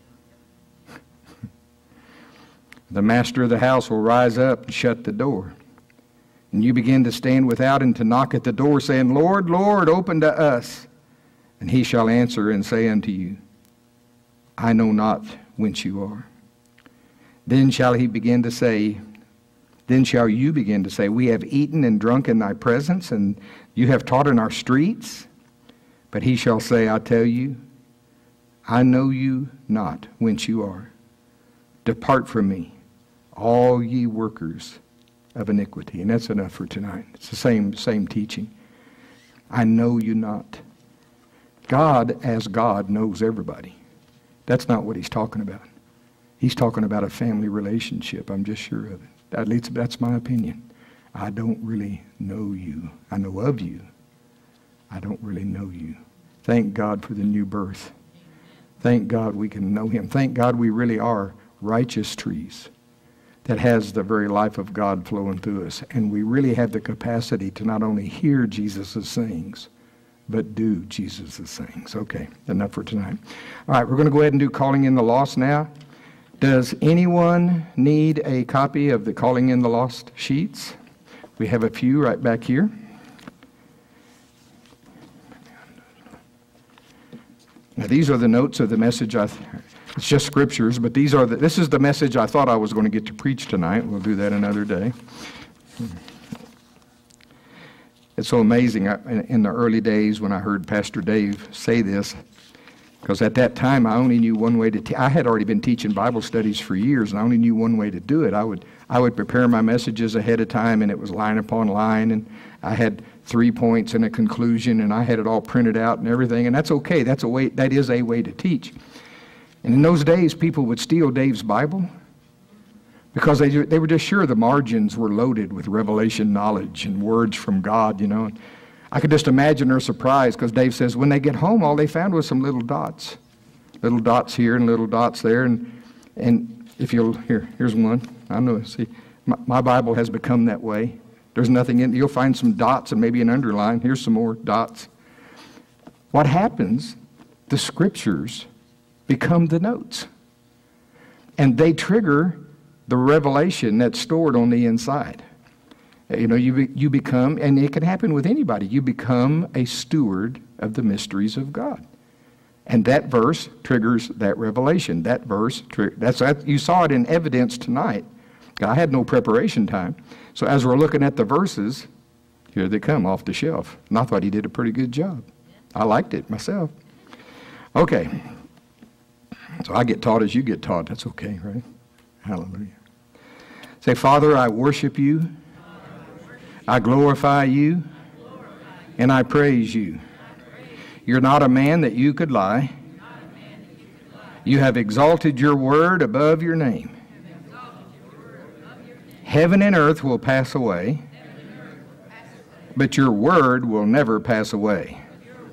The master of the house will rise up and shut the door. And you begin to stand without and to knock at the door, saying, Lord, Lord, open to us. And he shall answer and say unto you, I know not whence you are. Then shall you begin to say, we have eaten and drunk in thy presence, and you have taught in our streets. But he shall say, I tell you, I know you not whence you are. Depart from me, all ye workers of iniquity. And that's enough for tonight. It's the same teaching. I know you not. God, as God, knows everybody. That's not what he's talking about. He's talking about a family relationship. I'm just sure of it. At least that's my opinion. I don't really know you. I know of you. I don't really know you. Thank God for the new birth. Thank God we can know him. Thank God we really are righteous trees that has the very life of God flowing through us. And we really have the capacity to not only hear Jesus' sayings, but do Jesus' sayings. Okay, enough for tonight. All right, we're going to go ahead and do Calling in the Lost now. Does anyone need a copy of the Calling in the Lost sheets? We have a few right back here. Now, these are the notes of the message. It's just scriptures, but this is the message I thought I was going to get to preach tonight. We'll do that another day. It's so amazing. In the early days when I heard Pastor Dave say this, because at that time I only knew one way to I had already been teaching Bible studies for years, and I only knew one way to do it. I would prepare my messages ahead of time, and it was line upon line, and I had 3 points and a conclusion, and I had it all printed out and everything, and that's okay. That is a way to teach. And in those days, people would steal Dave's Bible because they were just sure the margins were loaded with revelation knowledge and words from God, And I could just imagine their surprise, because Dave says when they get home, all they found was some little dots here and little dots there, and if you'll here's one. I know. See, my Bible has become that way. There's nothing in it. You'll find some dots and maybe an underline. Here's some more dots. What happens? The scriptures become the notes, and they trigger the revelation that's stored on the inside. You become, and it can happen with anybody, you become a steward of the mysteries of God. And that verse triggers that revelation. That verse, you saw it in evidence tonight. I had no preparation time. So as we're looking at the verses, here they come off the shelf. And I thought he did a pretty good job. I liked it myself. Okay. So I get taught as you get taught. That's okay, right? Hallelujah. Say, Father, I worship you. I glorify you. And I praise you. You're not a man that you could lie. You have exalted your word above your name. Heaven and earth will pass away, but your word will never pass away.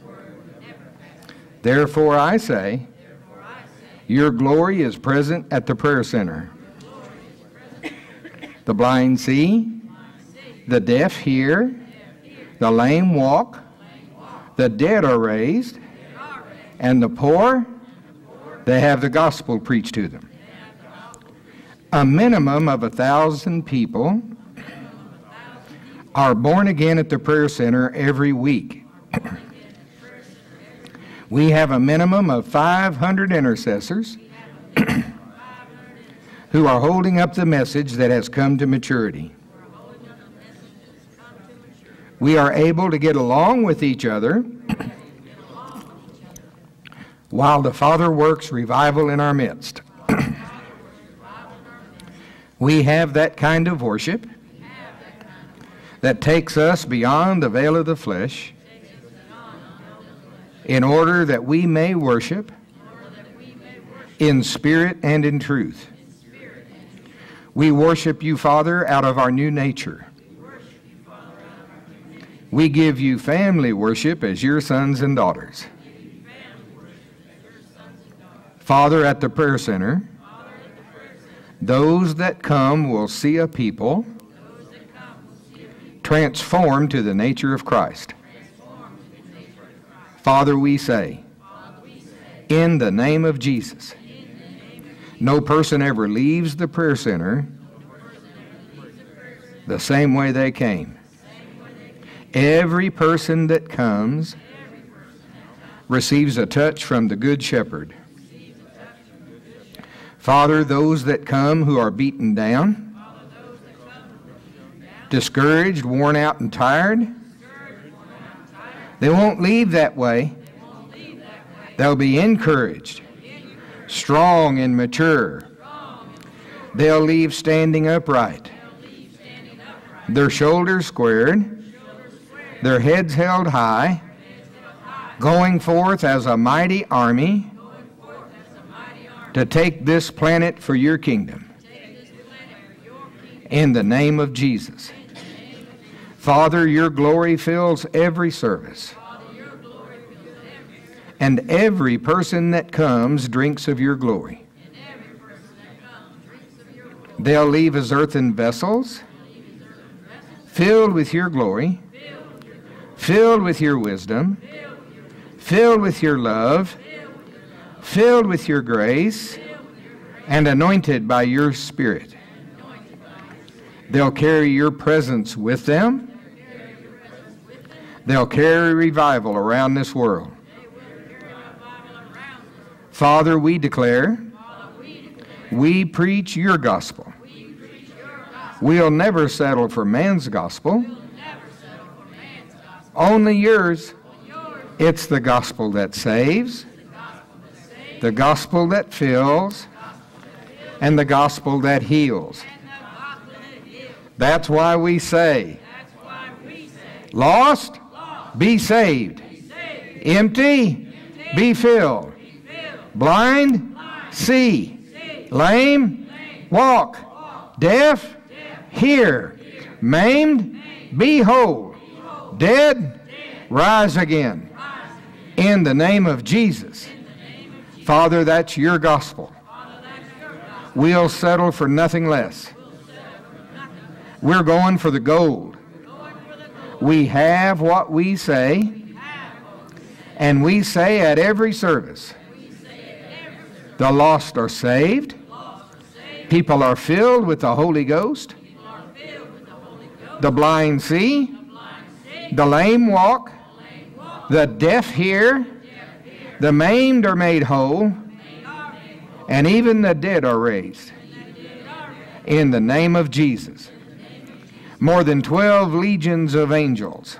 Therefore I say, your glory is present at the prayer center. The blind see, the deaf hear, the lame walk, the dead are raised, and the poor, they have the gospel preached to them. A minimum of 1,000 people are born again at the prayer center every week. We have a minimum of 500 intercessors who are holding up the message that has come to maturity. We are able to get along with each other while the Father works revival in our midst. We have that kind of worship that takes us beyond the veil of the flesh in order that we may worship in spirit and in truth. We worship you, Father, out of our new nature. We give you family worship as your sons and daughters. Father, at the prayer center, those that come will see a people transformed to the nature of Christ. Father, we say, in the name of Jesus, no person ever leaves the prayer center the same way they came. Every person that comes receives a touch from the Good Shepherd. Father, those that come who are beaten down, discouraged, worn out, and tired, they won't leave that way. They'll be encouraged, strong and mature. They'll leave standing upright, their shoulders squared, their heads held high, going forth as a mighty army to take this planet for your kingdom. In the name of Jesus. Father, your glory fills every service. And every person that comes drinks of your glory. They'll leave as earthen vessels, filled with your glory, filled with your wisdom, filled with your love, filled with your grace, and anointed by your Spirit. They'll carry your presence with them. They'll carry revival around this world. Father, we declare, we preach your gospel. We'll never settle for man's gospel. Only yours. It's the gospel that saves, the gospel that fills, and the gospel that heals. That's why we say, lost, be saved. Empty, be filled. Blind, see. Lame, walk. Deaf, hear. Maimed, be whole. Dead, rise again. In the name of Jesus. Father, that's your gospel. We'll settle for nothing less. We're going for the gold. We have what we say, and we say at every service, the lost are saved, people are filled with the Holy Ghost, the blind see, the lame walk, the deaf hear, the maimed are made whole, and even the dead are raised. In the name of Jesus. More than 12 legions of angels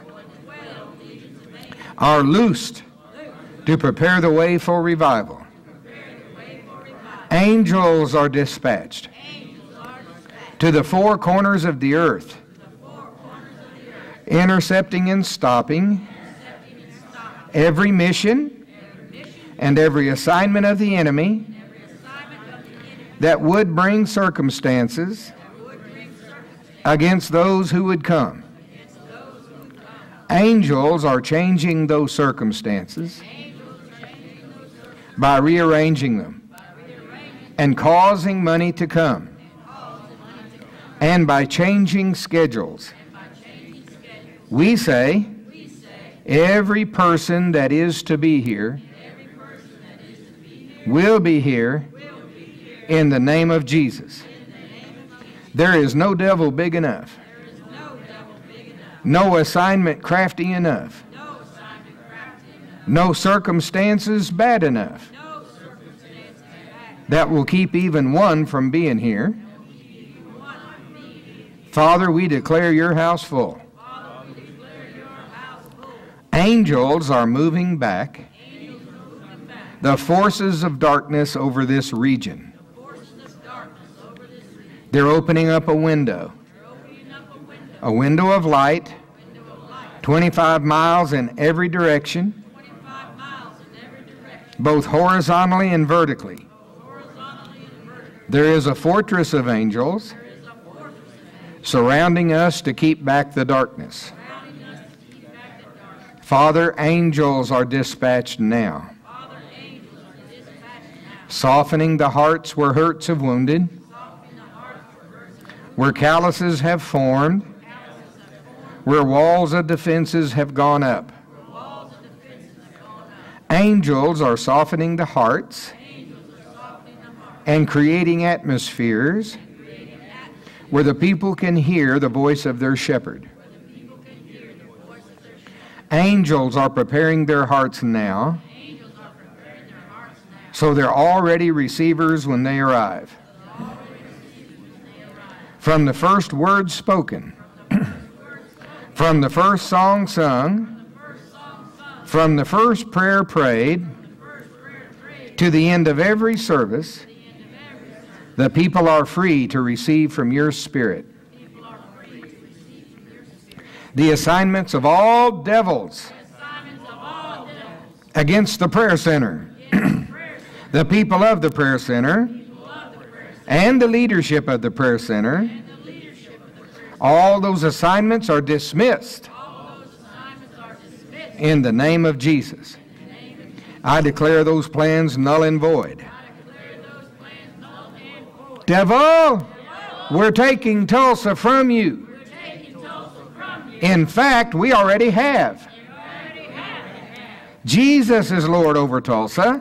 are loosed to prepare the way for revival. Angels are dispatched to the four corners of the earth, intercepting and stopping every mission and every assignment of the enemy that would bring circumstances against those who would come. Angels are changing those circumstances by rearranging them and causing money to come, and by changing schedules. We say every person that is to be here will be here in the name of Jesus. There is no devil big enough. No assignment crafty enough. No circumstances bad enough that will keep even one from being here. Father, we declare your house full. Angels are moving back the forces of darkness over this region. They're opening up a window of light, 25 miles in every direction, both horizontally and vertically. There is a fortress of angels surrounding us to keep back the darkness. Father, angels are dispatched now, softening the hearts where hurts have wounded, where calluses have formed, where walls of defenses have gone up. Angels are softening the hearts and creating atmospheres where the people can hear the voice of their shepherd. Angels are preparing their hearts now, so they're already receivers when they arrive. From the first word spoken, from the first song sung, from the first prayer prayed, to the end of every service, the people are free to receive from your Spirit. The assignments of all devils against the prayer center, the people of the prayer center, and the leadership of the prayer center. All those assignments are dismissed in the name of Jesus. I declare those plans null and void. Devil, we're taking Tulsa from you. In fact, we already have. Jesus is Lord over Tulsa.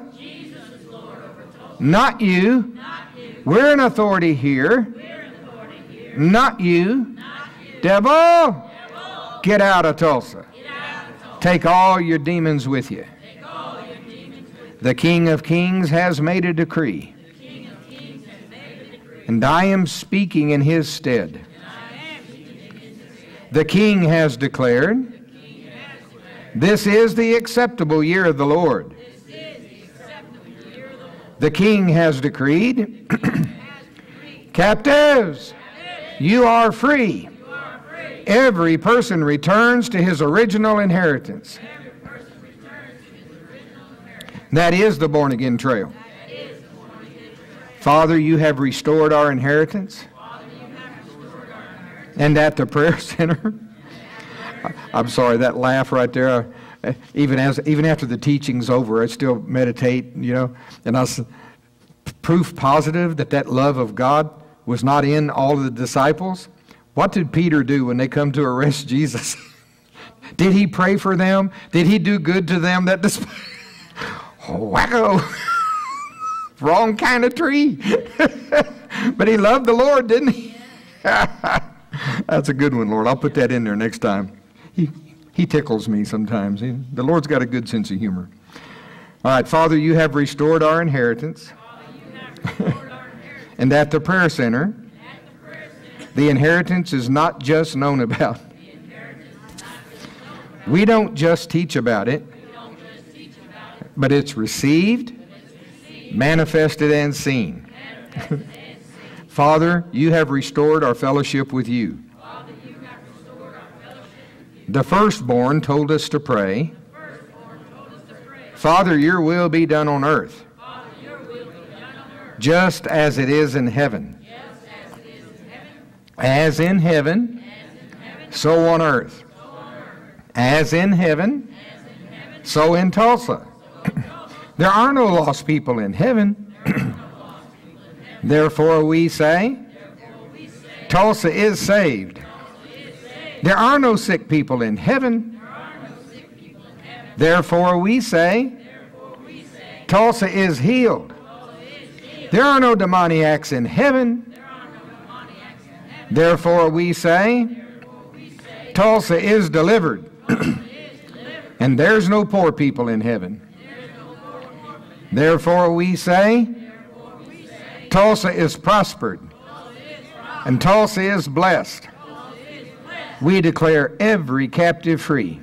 Not you. We're in authority here. Not you. Devil, get out of Tulsa. Take all your demons with you. The King of Kings has made a decree. And I am speaking in his stead. The King has declared, this is the acceptable year of the Lord. The King has decreed, captives, you are free. Every person returns to his original inheritance. That is the born-again trail. Father, you have restored our inheritance. And at the prayer center, I'm sorry, that laugh right there, even after the teaching's over, I still meditate, and I was proof positive that love of God was not in all of the disciples. What did Peter do when they come to arrest Jesus? Did he pray for them? Did he do good to them? Wacko! Wrong kind of tree. But he loved the Lord, didn't he? That's a good one, Lord. I'll put that in there next time. He tickles me sometimes. The Lord's got a good sense of humor. All right, Father, you have restored our inheritance. And at the prayer center, the inheritance is not just known about. We don't just teach about it, but it's received, manifested, and seen. Father, you have restored our fellowship with you. The firstborn told us to pray, Father, your will be done on earth, just as it is in heaven. As in heaven, so on earth. As in heaven, so in Tulsa. There are no lost people in heaven. Therefore we say, Tulsa is saved. There are no sick people in heaven. Therefore we say, Tulsa is healed. There are no demoniacs in heaven. Therefore we say, Tulsa is delivered. And there's no poor people in heaven. Therefore we say, Tulsa is prospered. And Tulsa is blessed. We declare every captive free.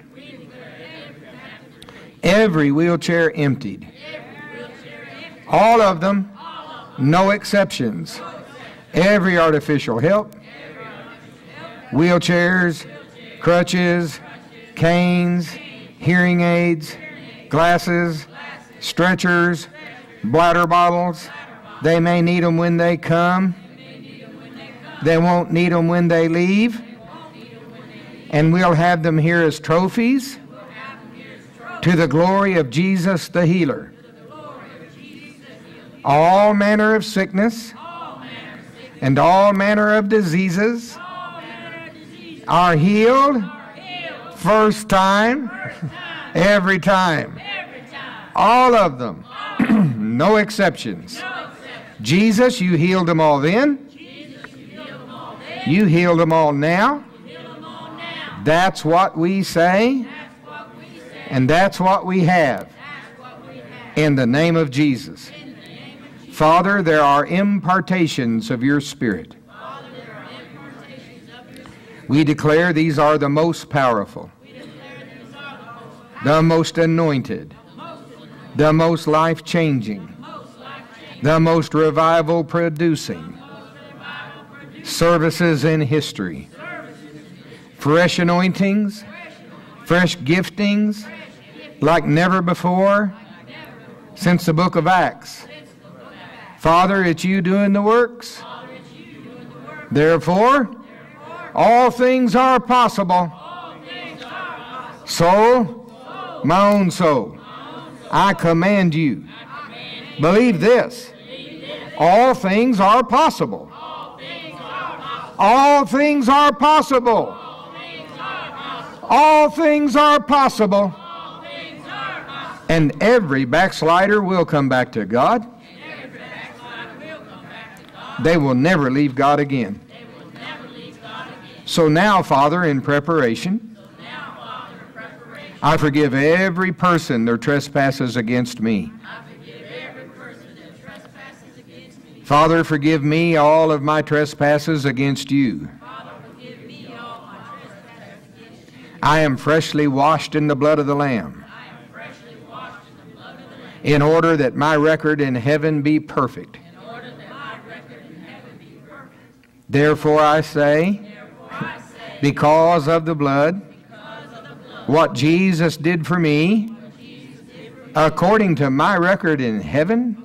Every wheelchair emptied. All of them, no exceptions. Every artificial help, wheelchairs, crutches, canes, hearing aids, glasses, stretchers, bladder bottles. They may need them when they come. They won't need them when they leave. And we'll have them here as trophies to the glory of Jesus the healer. All manner of sickness and all manner of diseases are healed first time, every time. All of them. No exceptions. Jesus, you healed them all then. You healed them all now. That's what we say. And that's what we have. In the name of Jesus. Father, there are impartations of your Spirit. We declare these are the most powerful, the most anointed, the most life-changing, the most revival-producing services in history. Fresh anointings, fresh giftings like never before, since the book of Acts. Father, it's you doing the works. Therefore, all things are possible. So, my own soul, I command you, believe this. All things are possible. All things are possible. All things are possible. And every backslider will come back to God. They will never leave God again. So now, Father, in preparation, I forgive every person their trespasses against me. Father, forgive me all of my trespasses against you. I am freshly washed in the blood of the Lamb, in order that my record in heaven be perfect. Therefore I say, because of the blood, what Jesus did for me, according to my record in heaven,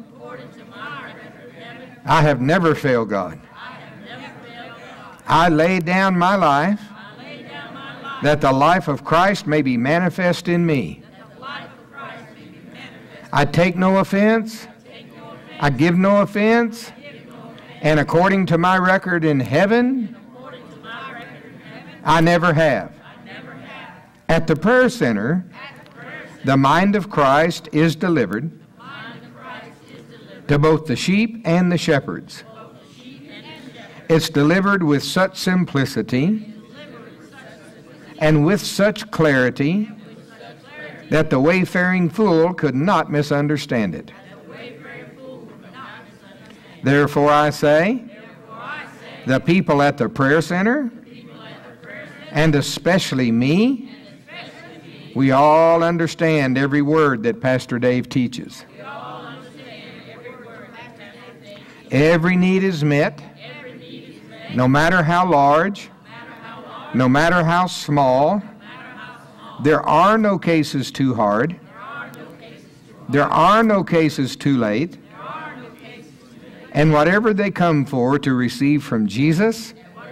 I have never failed God. I lay down my life that the life of Christ may be manifest in me. I take no offense. I give no offense. And according to my record in heaven, I never have. At the prayer center, the mind of Christ is delivered to both the sheep and the shepherds. It's delivered with such simplicity and with such clarity that the wayfaring fool could not misunderstand it. Therefore I say, the people at the prayer center, and especially me, we all understand every word that Pastor Dave teaches. Every need is met, no matter how large, no matter how small. There are no cases too hard. There are no cases too late. And whatever they come for to receive from Jesus,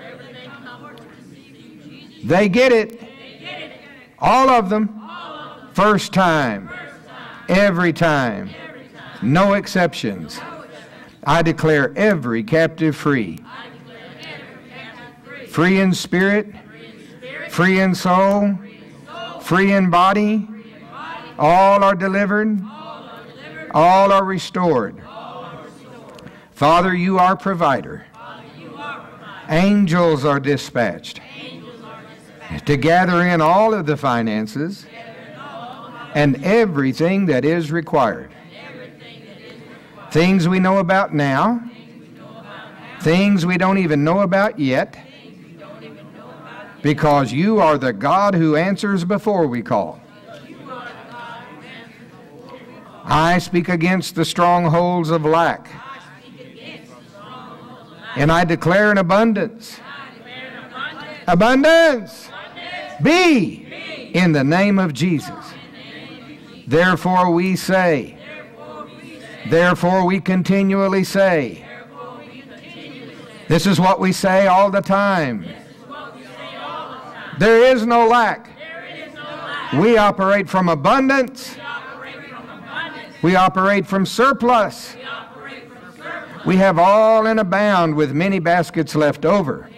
they get it. All of them. First time. Every time. No exceptions. I declare every captive free. Free in spirit, free in soul, free in body. All are delivered. All are restored. Father, you are provider. Angels are dispatched to gather in all of the finances and everything that is required. Things we know about now, things we don't even know about yet, because you are the God who answers before we call. I speak against the strongholds of lack, and I declare an abundance. Abundance! Be in the name of Jesus. Therefore we say, therefore we continually say, this is what we say all the time. There is no lack. We operate from abundance. We operate from surplus. We have all and abound with many baskets left over.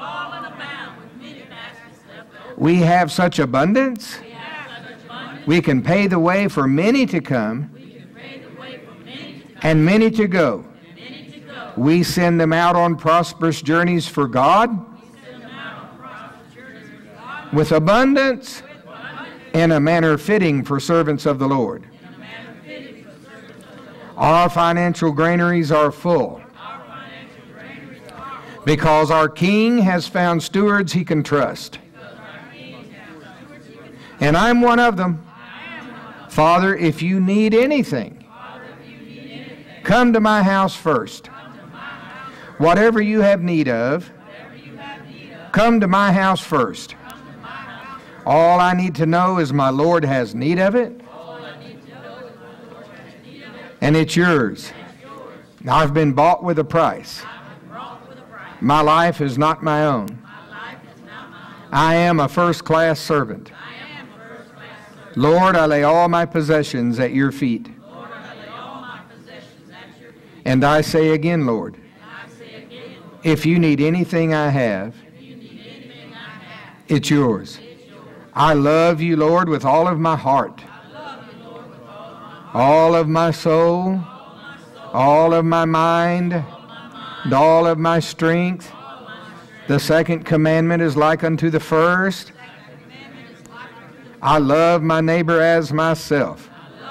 We have such abundance, we can pay the way for many to come and many to go. We send them out on prosperous journeys for God with abundance in a manner fitting for servants of the Lord. Our financial granaries are full because our King has found stewards he can trust. And I'm one of them. Father, if you need anything, come to my house first. Whatever you have need of, come to my house first. All I need to know is my Lord has need of it, and it's yours. I've been bought with a price. My life is not my own. I am a first-class servant. Lord, I lay all my possessions at your feet. And I say again, Lord, if you need anything I have, it's yours. I love you, Lord, with all of my heart, all of my soul, all of my mind, and all of my strength. The second commandment is like unto the first. I love my neighbor as myself.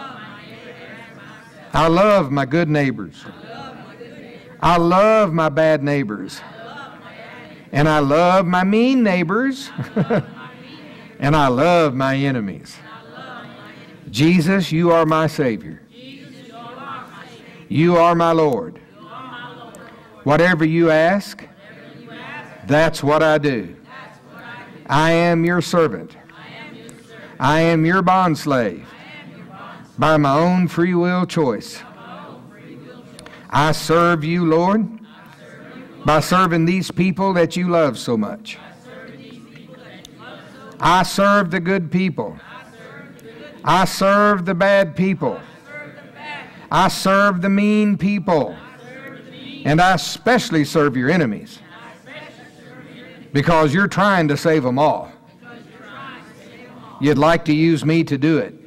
I love my good neighbors. I love my bad neighbors. And I love my mean neighbors. And I love my enemies. Jesus, you are my Savior. You are my Lord. Whatever you ask, that's what I do. I am your servant. I am your bondslave by my own free will choice. I serve you, Lord, by serving these people that you love so much. I serve the good people. I serve the bad people. I serve the mean people. And I especially serve your enemies, because you're trying to save them all. You'd like to use me to do it.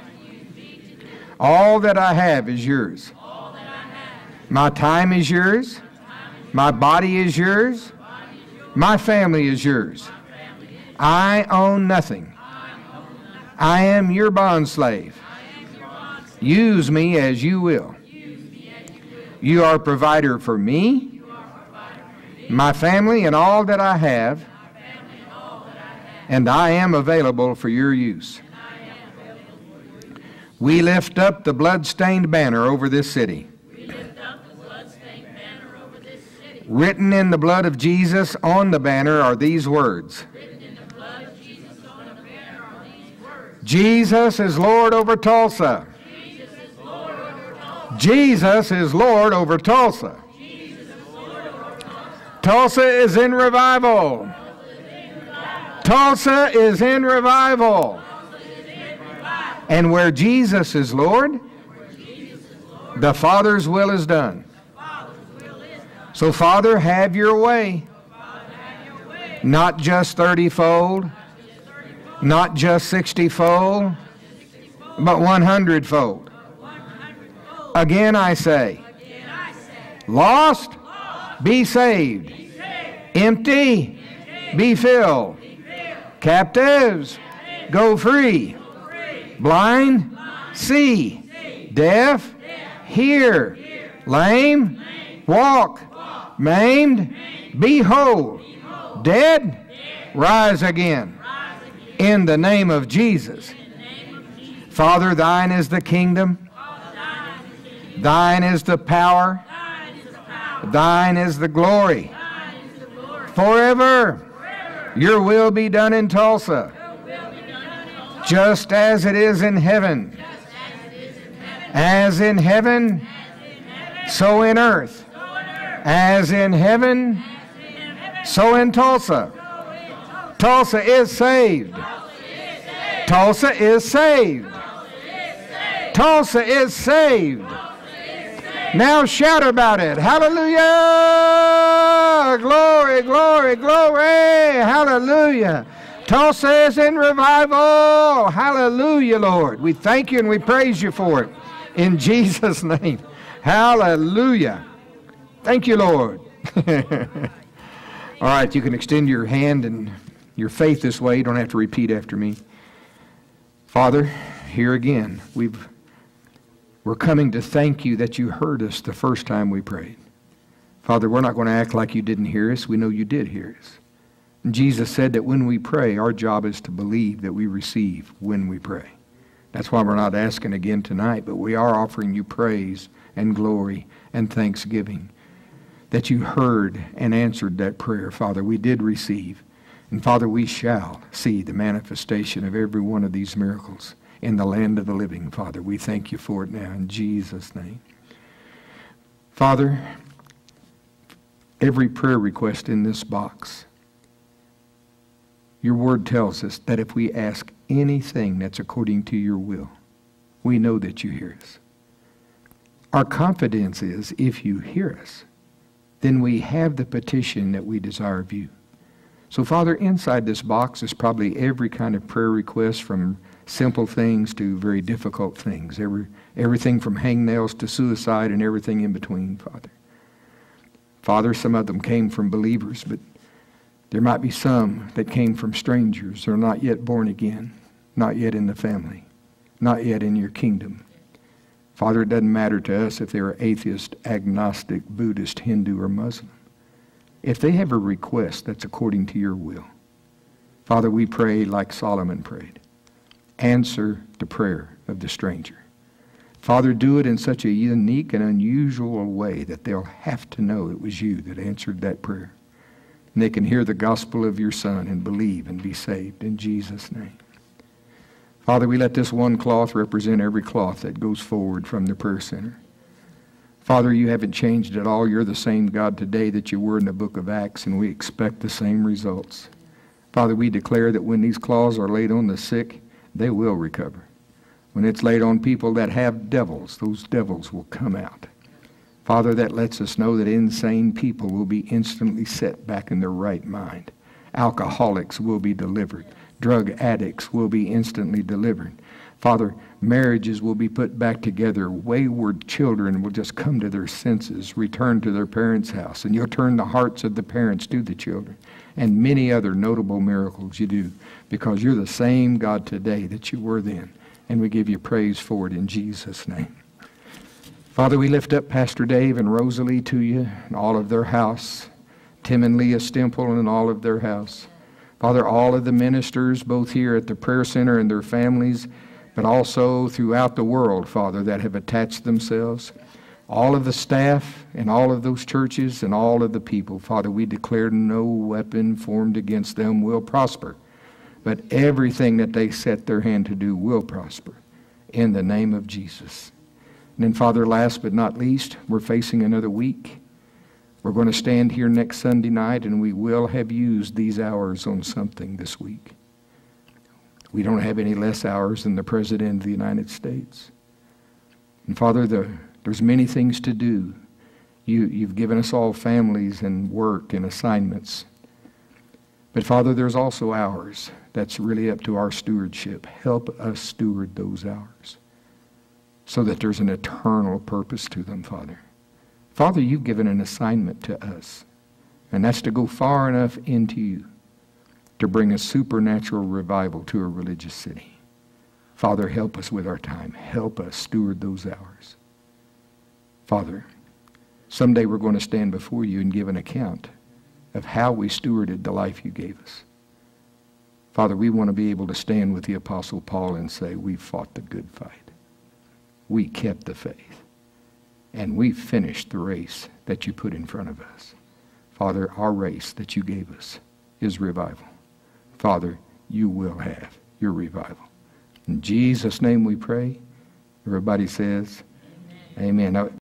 All that I have is yours. My time is yours. My body is yours. My family is yours. I own nothing. I am your bondslave. Use me as you will. You are a provider for me, my family, and all that I have, and I am available for your use. We lift up the blood-stained banner over this city. Written in the blood of Jesus on the banner are these words. Jesus is Lord over Tulsa. Jesus is Lord over Tulsa. Tulsa is in revival. Tulsa is in revival. And where Jesus is Lord, the Father's will is done. So, Father, have your way. Not just 30-fold, not just 60-fold, but 100-fold. Again I say, lost, be saved. Empty, be filled. Captives, go free. Blind, see. Deaf, hear. Lame, walk. Maimed, be whole. Dead, rise again. In the name of Jesus. Father, thine is the kingdom. Thine is the power. Thine is the glory. Forever. Your will be done in Tulsa. Just as it is in heaven. As in heaven, so in earth. As in heaven, so in Tulsa. Tulsa is saved. Tulsa is saved. Tulsa is saved. Now shout about it. Hallelujah! Glory, glory, glory! Hallelujah! Tulsa is in revival. Hallelujah, Lord. We thank you and we praise you for it. In Jesus' name. Hallelujah. Thank you, Lord. All right, you can extend your hand and your faith this way. You don't have to repeat after me. Father, here again, we're coming to thank you that you heard us the first time we prayed. Father, we're not going to act like you didn't hear us. We know you did hear us. And Jesus said that when we pray, our job is to believe that we receive when we pray. That's why we're not asking again tonight, but we are offering you praise and glory and thanksgiving that you heard and answered that prayer. Father, we did receive. And Father, we shall see the manifestation of every one of these miracles in the land of the living, Father. We thank you for it now in Jesus' name. Father, every prayer request in this box, your word tells us that if we ask anything that's according to your will, we know that you hear us. Our confidence is if you hear us, then we have the petition that we desire of you. So, Father, inside this box is probably every kind of prayer request, from simple things to very difficult things. Everything from hangnails to suicide and everything in between, Father. Father, some of them came from believers, but there might be some that came from strangers. They're not yet born again, not yet in the family, not yet in your kingdom. Father, it doesn't matter to us if they're atheist, agnostic, Buddhist, Hindu, or Muslim. If they have a request that's according to your will, Father, we pray like Solomon prayed. Answer the prayer of the stranger. Father, do it in such a unique and unusual way that they'll have to know it was you that answered that prayer. And they can hear the gospel of your Son and believe and be saved in Jesus' name. Father, we let this one cloth represent every cloth that goes forward from the prayer center. Father, you haven't changed at all. You're the same God today that you were in the book of Acts, and we expect the same results. Father, we declare that when these cloths are laid on the sick, they will recover. When it's laid on people that have devils, those devils will come out. Father, that lets us know that insane people will be instantly set back in their right mind. Alcoholics will be delivered. Drug addicts will be instantly delivered. Father, marriages will be put back together. Wayward children will just come to their senses, return to their parents' house, and you'll turn the hearts of the parents to the children. And many other notable miracles you do, because you're the same God today that you were then. And we give you praise for it in Jesus' name. Father, we lift up Pastor Dave and Rosalie to you and all of their house. Tim and Leah Stemple and all of their house. Father, all of the ministers, both here at the prayer center and their families, but also throughout the world, Father, that have attached themselves. All of the staff and all of those churches and all of the people, Father, we declare no weapon formed against them will prosper. But everything that they set their hand to do will prosper in the name of Jesus. And then, Father, last but not least, we're facing another week. We're going to stand here next Sunday night, and we will have used these hours on something this week. We don't have any less hours than the President of the United States. And Father, there's many things to do. You've given us all families and work and assignments. But Father, there's also hours that's really up to our stewardship. Help us steward those hours so that there's an eternal purpose to them, Father. Father, you've given an assignment to us, and that's to go far enough into you to bring a supernatural revival to a religious city. Father, help us with our time. Help us steward those hours. Father, someday we're going to stand before you and give an account of how we stewarded the life you gave us. Father, we want to be able to stand with the Apostle Paul and say, we fought the good fight. We kept the faith. And we finished the race that you put in front of us. Father, our race that you gave us is revival. Father, you will have your revival. In Jesus' name we pray. Everybody says, amen. Amen. Now,